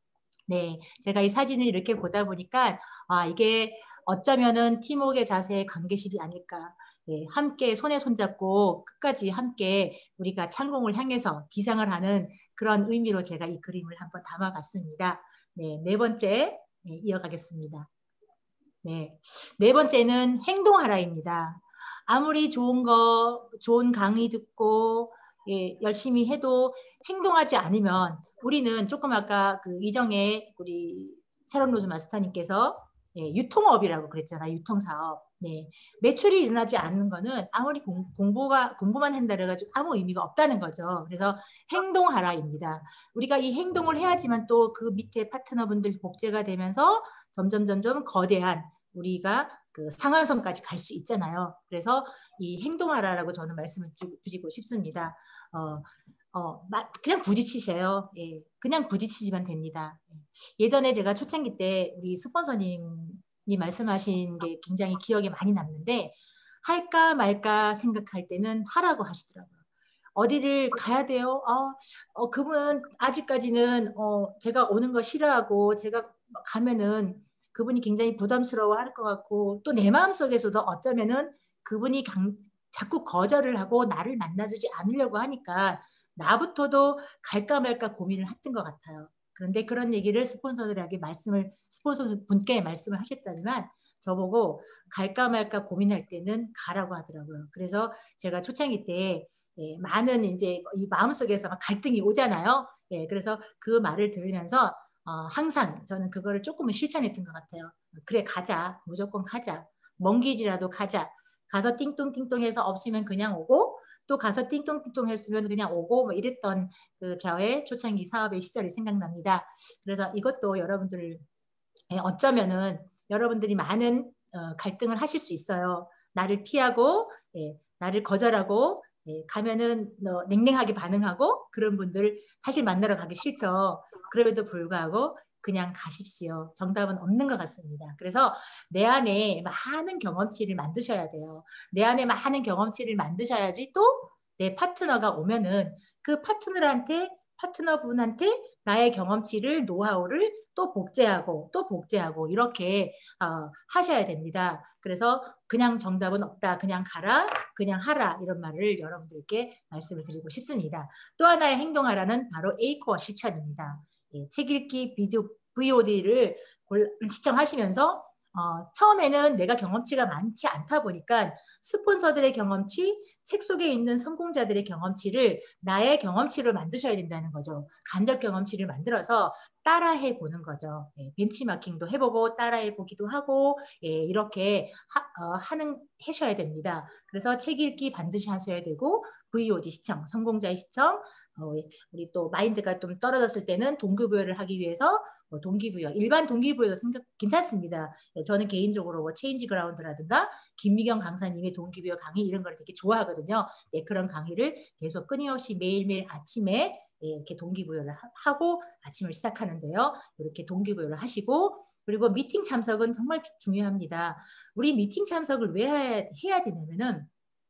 네, 제가 이 사진을 이렇게 보다 보니까 아, 이게 어쩌면은 팀워크의 자세의 관계실이 아닐까. 예, 함께 손에 손잡고 끝까지 함께 우리가 창공을 향해서 비상을 하는 그런 의미로 제가 이 그림을 한번 담아봤습니다. 네, 네 번째 네, 이어가겠습니다. 네, 네 번째는 행동하라입니다. 아무리 좋은 거, 좋은 강의 듣고 예, 열심히 해도 행동하지 않으면 우리는 조금 아까 그 이정혜 우리 샤론 로즈 마스터님께서 예, 유통업이라고 그랬잖아요. 유통사업. 네. 매출이 일어나지 않는 거는 아무리 공, 공부가, 공부만 한다 그래가지고 아무 의미가 없다는 거죠. 그래서 행동하라입니다. 우리가 이 행동을 해야지만 또 그 밑에 파트너분들 복제가 되면서 점점 점점 거대한 우리가 그 상한선까지 갈 수 있잖아요. 그래서 이 행동하라라고 저는 말씀을 드리고 싶습니다. 어, 어, 그냥 부딪히세요. 예, 그냥 부딪히지만 됩니다. 예전에 제가 초창기 때 우리 스폰서님이 말씀하신 게 굉장히 기억에 많이 남는데 할까 말까 생각할 때는 하라고 하시더라고요. 어디를 가야 돼요? 어, 어, 그분은 아직까지는 어, 제가 오는 거 싫어하고 제가 가면은 그분이 굉장히 부담스러워할 것 같고 또 내 마음속에서도 어쩌면은 그분이 강, 자꾸 거절을 하고 나를 만나주지 않으려고 하니까 나부터도 갈까 말까 고민을 했던 것 같아요. 그런데 그런 얘기를 스폰서들에게 말씀을 스폰서 분께 말씀을 하셨다지만 저보고 갈까 말까 고민할 때는 가라고 하더라고요. 그래서 제가 초창기 때 예, 많은 이제 이 마음속에서 막 갈등이 오잖아요. 예, 그래서 그 말을 들으면서 어, 항상 저는 그거를 조금은 실천했던 것 같아요. 그래 가자. 무조건 가자. 먼 길이라도 가자. 가서 띵똥띵똥 해서 없으면 그냥 오고 또 가서 띵똥띵똥 했으면 그냥 오고 뭐 이랬던 그 저의 초창기 사업의 시절이 생각납니다. 그래서 이것도 여러분들 어쩌면은 여러분들이 많은 어, 갈등을 하실 수 있어요. 나를 피하고 예, 나를 거절하고 예, 가면은 어, 냉랭하게 반응하고 그런 분들 사실 만나러 가기 싫죠. 그럼에도 불구하고 그냥 가십시오. 정답은 없는 것 같습니다. 그래서 내 안에 많은 경험치를 만드셔야 돼요. 내 안에 많은 경험치를 만드셔야지 또 내 파트너가 오면은 그 파트너한테 파트너분한테 나의 경험치를 노하우를 또 복제하고 또 복제하고 이렇게 어, 하셔야 됩니다. 그래서 그냥 정답은 없다. 그냥 가라. 그냥 하라. 이런 말을 여러분들께 말씀을 드리고 싶습니다. 또 하나의 행동하라는 바로 에이코어 실천입니다. 예, 책 읽기 비디오 브이오디를 시청하시면서 어, 처음에는 내가 경험치가 많지 않다 보니까 스폰서들의 경험치, 책 속에 있는 성공자들의 경험치를 나의 경험치로 만드셔야 된다는 거죠. 간접 경험치를 만들어서 따라해 보는 거죠. 예, 벤치마킹도 해보고 따라해 보기도 하고 예, 이렇게 하, 어, 하는 하셔야 됩니다. 그래서 책 읽기 반드시 하셔야 되고 브이오디 시청, 성공자의 시청, 어, 우리 또 마인드가 좀 떨어졌을 때는 동기부여를 하기 위해서 뭐 동기부여, 일반 동기부여도 생각 괜찮습니다. 예, 저는 개인적으로 뭐 체인지 그라운드라든가 김미경 강사님의 동기부여 강의 이런 걸 되게 좋아하거든요. 예, 그런 강의를 계속 끊임없이 매일매일 아침에 예, 이렇게 동기부여를 하, 하고 아침을 시작하는데요. 이렇게 동기부여를 하시고 그리고 미팅 참석은 정말 중요합니다. 우리 미팅 참석을 왜 해야, 해야 되냐면은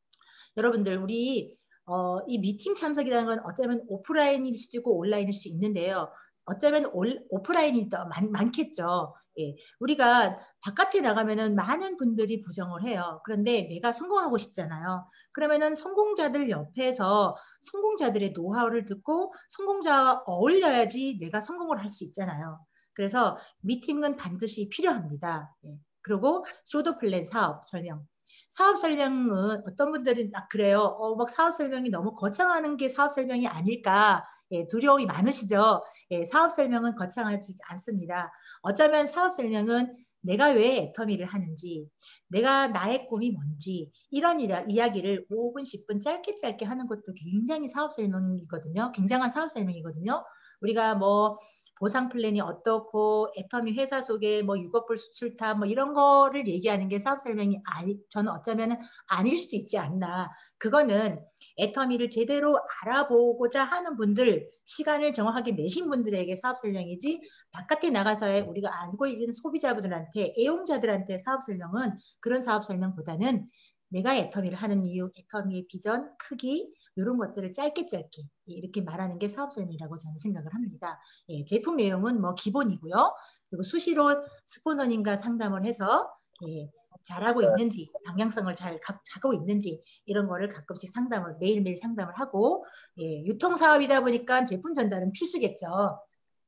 여러분들 우리 어, 이 미팅 참석이라는 건 어쩌면 오프라인일 수도 있고 온라인일 수 있는데요. 어쩌면 올, 오프라인이 더 많, 많겠죠. 예, 우리가 바깥에 나가면은 많은 분들이 부정을 해요. 그런데 내가 성공하고 싶잖아요. 그러면은 성공자들 옆에서 성공자들의 노하우를 듣고 성공자와 어울려야지 내가 성공을 할 수 있잖아요. 그래서 미팅은 반드시 필요합니다. 예, 그리고 쇼도 플랜 사업 설명. 사업 설명은 어떤 분들은 아, 그래요. 어, 막 사업 설명이 너무 거창하는 게 사업 설명이 아닐까. 예, 두려움이 많으시죠? 예, 사업 설명은 거창하지 않습니다. 어쩌면 사업 설명은 내가 왜 애터미를 하는지, 내가 나의 꿈이 뭔지 이런 이야기를 오 분, 십 분 짧게 짧게 하는 것도 굉장히 사업 설명이거든요. 굉장한 사업 설명이거든요. 우리가 뭐 보상 플랜이 어떻고 애터미 회사 속에 뭐 육억 불 수출탑 뭐 이런 거를 얘기하는 게 사업 설명이 아니 저는 어쩌면 아닐 수도 있지 않나. 그거는 애터미를 제대로 알아보고자 하는 분들, 시간을 정확하게 내신 분들에게 사업 설명이지 바깥에 나가서의 우리가 알고 있는 소비자분들한테, 애용자들한테 사업 설명은 그런 사업 설명보다는 내가 애터미를 하는 이유, 애터미의 비전, 크기 이런 것들을 짧게 짧게 이렇게 말하는 게 사업 설명이라고 저는 생각을 합니다. 예, 제품 내용은 뭐 기본이고요. 그리고 수시로 스폰서님과 상담을 해서 예, 잘하고 있는지, 방향성을 잘 가고 있는지 이런 거를 가끔씩 상담을 매일매일 상담을 하고 예, 유통사업이다 보니까 제품 전달은 필수겠죠.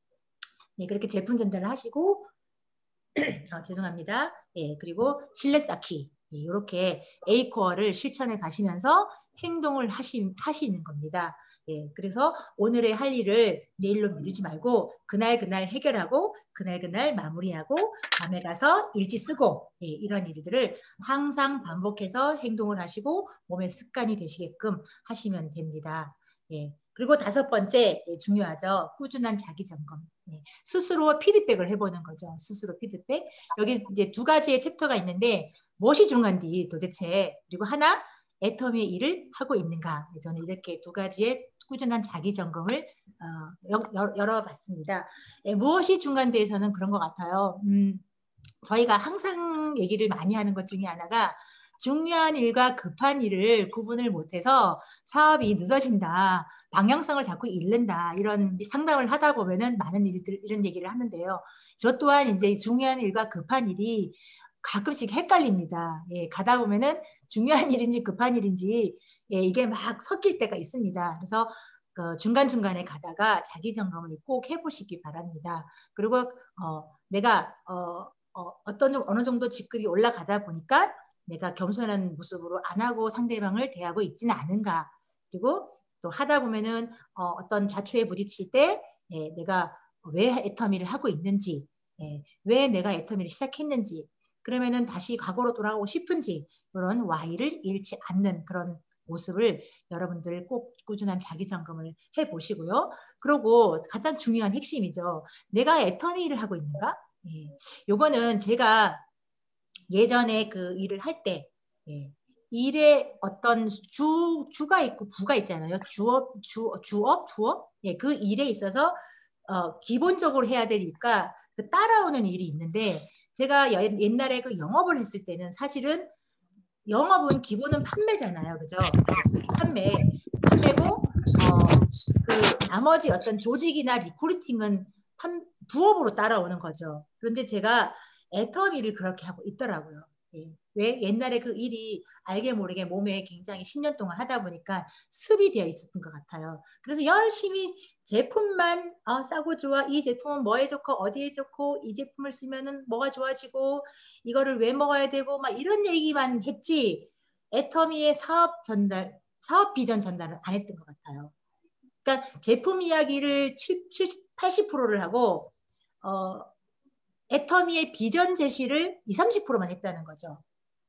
네, 그렇게 제품 전달을 하시고 어, 죄송합니다. 예, 그리고 신뢰 쌓기 예, 이렇게 에이코어를 실천해 가시면서 행동을 하시, 하시는 겁니다. 예, 그래서 오늘의 할 일을 내일로 미루지 말고 그날 그날 해결하고 그날 그날 마무리하고 밤에 가서 일지 쓰고 예, 이런 일들을 항상 반복해서 행동을 하시고 몸의 습관이 되시게끔 하시면 됩니다. 예, 그리고 다섯 번째 예, 중요하죠. 꾸준한 자기 점검. 예, 스스로 피드백을 해보는 거죠. 스스로 피드백. 여기 이제 두 가지의 챕터가 있는데 무엇이 중요한지 도대체 그리고 하나 애터미의 일을 하고 있는가. 저는 이렇게 두 가지의 꾸준한 자기 점검을 어, 열어봤습니다. 예, 무엇이 중간대에서는 그런 것 같아요. 음, 저희가 항상 얘기를 많이 하는 것 중에 하나가 중요한 일과 급한 일을 구분을 못해서 사업이 늦어진다. 방향성을 자꾸 잃는다. 이런 상담을 하다 보면은 많은 일들 이런 얘기를 하는데요. 저 또한 이제 중요한 일과 급한 일이 가끔씩 헷갈립니다. 예, 가다 보면은 중요한 일인지 급한 일인지 예, 이게 막 섞일 때가 있습니다. 그래서 그 중간중간에 가다가 자기 점검을 꼭 해보시기 바랍니다. 그리고 어, 내가 어, 어, 어떤 어느 정도 직급이 올라가다 보니까 내가 겸손한 모습으로 안 하고 상대방을 대하고 있지는 않은가. 그리고 또 하다 보면은 어, 어떤 자초에 부딪힐 때 예, 내가 왜 애터미를 하고 있는지, 예, 왜 내가 애터미를 시작했는지, 그러면은 다시 과거로 돌아가고 싶은지, 이런 Y를 잃지 않는 그런 모습을 여러분들 꼭 꾸준한 자기 점검을 해보시고요. 그리고 가장 중요한 핵심이죠. 내가 애터미를 하고 있는가? 예, 요거는 제가 예전에 그 일을 할 때, 예, 일에 어떤 주, 주가 있고 부가 있잖아요. 주업, 주, 주업, 부업? 예, 그 일에 있어서 어, 기본적으로 해야 되니까 그 따라오는 일이 있는데, 제가 여, 옛날에 그 영업을 했을 때는 사실은 영업은 기본은 판매잖아요. 그죠? 판매. 판매고, 어, 그 나머지 어떤 조직이나 리크루팅은 판, 부업으로 따라오는 거죠. 그런데 제가 애터미를 그렇게 하고 있더라고요. 예. 왜? 옛날에 그 일이 알게 모르게 몸에 굉장히 십 년 동안 하다 보니까 습이 되어 있었던 것 같아요. 그래서 열심히 제품만 어, 싸고 좋아, 이 제품은 뭐에 좋고 어디에 좋고, 이 제품을 쓰면은 뭐가 좋아지고, 이거를 왜 먹어야 되고, 막 이런 얘기만 했지 애터미의 사업 전달, 사업 비전 전달은 안 했던 것 같아요. 그러니까 제품 이야기를 칠십, 팔십 퍼센트를 하고 어, 애터미의 비전 제시를 이십, 삼십 퍼센트만 했다는 거죠.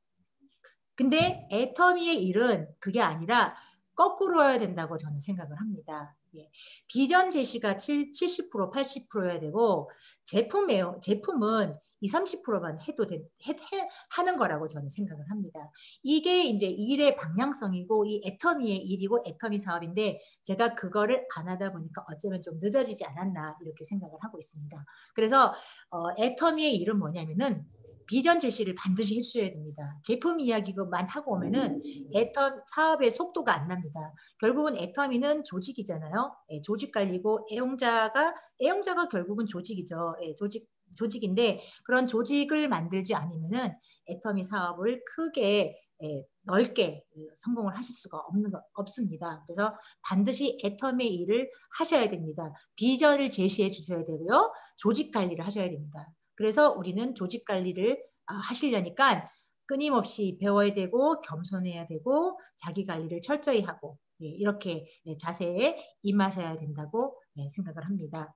근데 애터미의 일은 그게 아니라 거꾸로 해야 된다고 저는 생각을 합니다. 예. 비전 제시가 칠십 퍼센트, 팔십 퍼센트여야 되고, 제품 매우, 제품은 이십, 삼십 퍼센트만 해도 돼, 해, 해, 하는 거라고 저는 생각을 합니다. 이게 이제 일의 방향성이고, 이 애터미의 일이고, 애터미 사업인데, 제가 그거를 안 하다 보니까 어쩌면 좀 늦어지지 않았나, 이렇게 생각을 하고 있습니다. 그래서, 어, 애터미의 일은 뭐냐면은, 비전 제시를 반드시 해주셔야 됩니다. 제품 이야기만 하고 오면은 애터 사업의 속도가 안 납니다. 결국은 애터미는 조직이잖아요. 예, 조직 관리고, 애용자가 애용자가 결국은 조직이죠. 예, 조직 조직인데, 그런 조직을 만들지 않으면은 애터미 사업을 크게 예, 넓게 성공을 하실 수가 없는 거, 없습니다. 그래서 반드시 애터미의 일을 하셔야 됩니다. 비전을 제시해 주셔야 되고요. 조직 관리를 하셔야 됩니다. 그래서 우리는 조직 관리를 하시려니까 끊임없이 배워야 되고, 겸손해야 되고, 자기 관리를 철저히 하고, 예, 이렇게 자세에 임하셔야 된다고 생각을 합니다.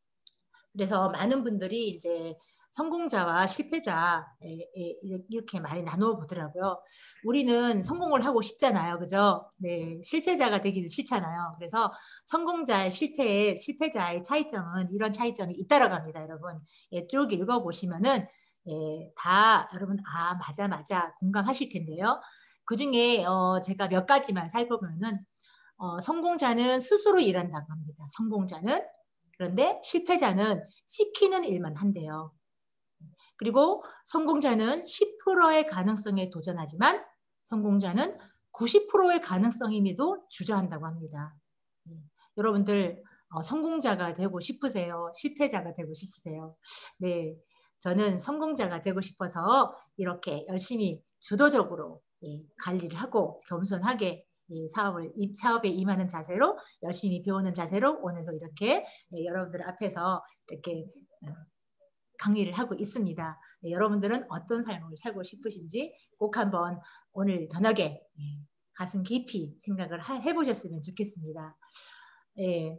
그래서 많은 분들이 이제 성공자와 실패자 이렇게 많이 나누어 보더라고요. 우리는 성공을 하고 싶잖아요. 그죠? 네, 실패자가 되기는 싫잖아요. 그래서 성공자의 실패의 실패자의 차이점은 이런 차이점이 있다라고 합니다. 여러분, 예, 쭉 읽어보시면은 예, 다 여러분 아 맞아 맞아 공감하실 텐데요. 그중에 어, 제가 몇 가지만 살펴보면은 어, 성공자는 스스로 일한다고 합니다. 성공자는. 그런데 실패자는 시키는 일만 한대요. 그리고 성공자는 십 퍼센트의 가능성에 도전하지만 성공자는 구십 퍼센트의 가능성임에도 주저한다고 합니다. 여러분들 어, 성공자가 되고 싶으세요? 실패자가 되고 싶으세요? 네, 저는 성공자가 되고 싶어서 이렇게 열심히 주도적으로 예, 관리를 하고 겸손하게 이 사업을, 사업에 임하는 자세로 열심히 배우는 자세로 오늘도 이렇게 예, 여러분들 앞에서 이렇게 어, 강의를 하고 있습니다. 예, 여러분들은 어떤 삶을 살고 싶으신지 꼭 한번 오늘 저녁에 예, 가슴 깊이 생각을 하, 해보셨으면 좋겠습니다. 예.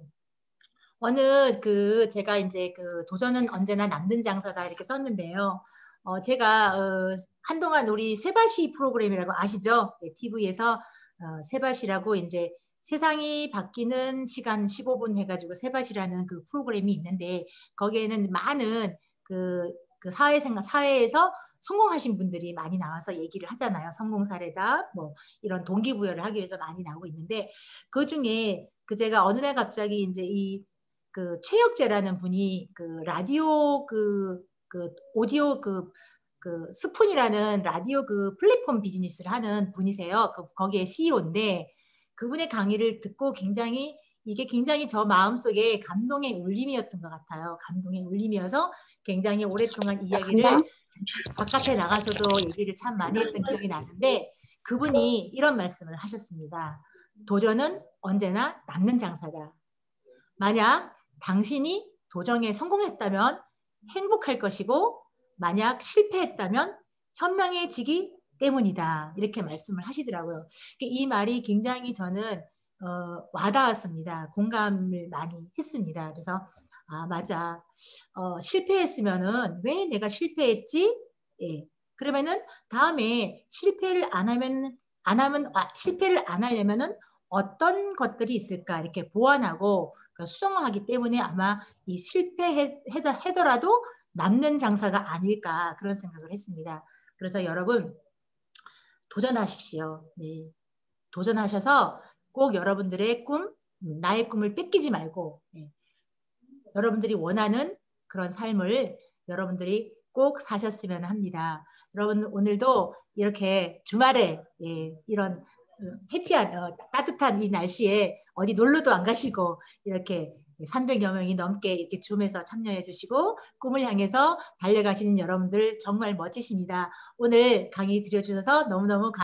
어느 그 제가 이제 그 도전은 언제나 남는 장사다 이렇게 썼는데요. 어, 제가 어, 한동안 우리 세바시 프로그램이라고 아시죠? 네, 티비에서 어, 세바시라고 이제 세상이 바뀌는 시간 십오 분 해가지고 세바시라는 그 프로그램이 있는데 거기에는 많은 그, 그 사회생활 사회에서 성공하신 분들이 많이 나와서 얘기를 하잖아요. 성공 사례다, 뭐 이런 동기부여를 하기 위해서 많이 나오고 있는데 그 중에 그 제가 어느 날 갑자기 이제 이 그 최혁재라는 분이 그 라디오 그, 그 오디오 그, 그 스푼이라는 라디오 그 플랫폼 비즈니스를 하는 분이세요. 그 거기에 씨이오인데 그분의 강의를 듣고 굉장히 이게 굉장히 저 마음속에 감동의 울림이었던 것 같아요. 감동의 울림이어서 굉장히 오랫동안 이야기를 바깥에 나가서도 얘기를 참 많이 했던 기억이 나는데 그분이 이런 말씀을 하셨습니다. 도전은 언제나 남는 장사다. 만약 당신이 도전에 성공했다면 행복할 것이고 만약 실패했다면 현명해지기 때문이다. 이렇게 말씀을 하시더라고요. 이 말이 굉장히 저는 어, 와닿았습니다. 공감을 많이 했습니다. 그래서 아, 맞아. 어, 실패했으면은 왜 내가 실패했지? 예. 그러면은 다음에 실패를 안 하면 안 하면 아, 실패를 안 하려면은 어떤 것들이 있을까 이렇게 보완하고 수정하기 때문에 아마 이 실패하더라도 남는 장사가 아닐까 그런 생각을 했습니다. 그래서 여러분 도전하십시오. 네. 도전하셔서 꼭 여러분들의 꿈, 나의 꿈을 뺏기지 말고 네. 여러분들이 원하는 그런 삶을 여러분들이 꼭 사셨으면 합니다. 여러분 오늘도 이렇게 주말에 예, 이런 해피한 어, 따뜻한 이 날씨에 어디 놀러도 안 가시고 이렇게 삼백여 명이 넘게 이렇게 줌에서 참여해 주시고 꿈을 향해서 달려가시는 여러분들 정말 멋지십니다. 오늘 강의 들려주셔서 너무너무 감사합니다.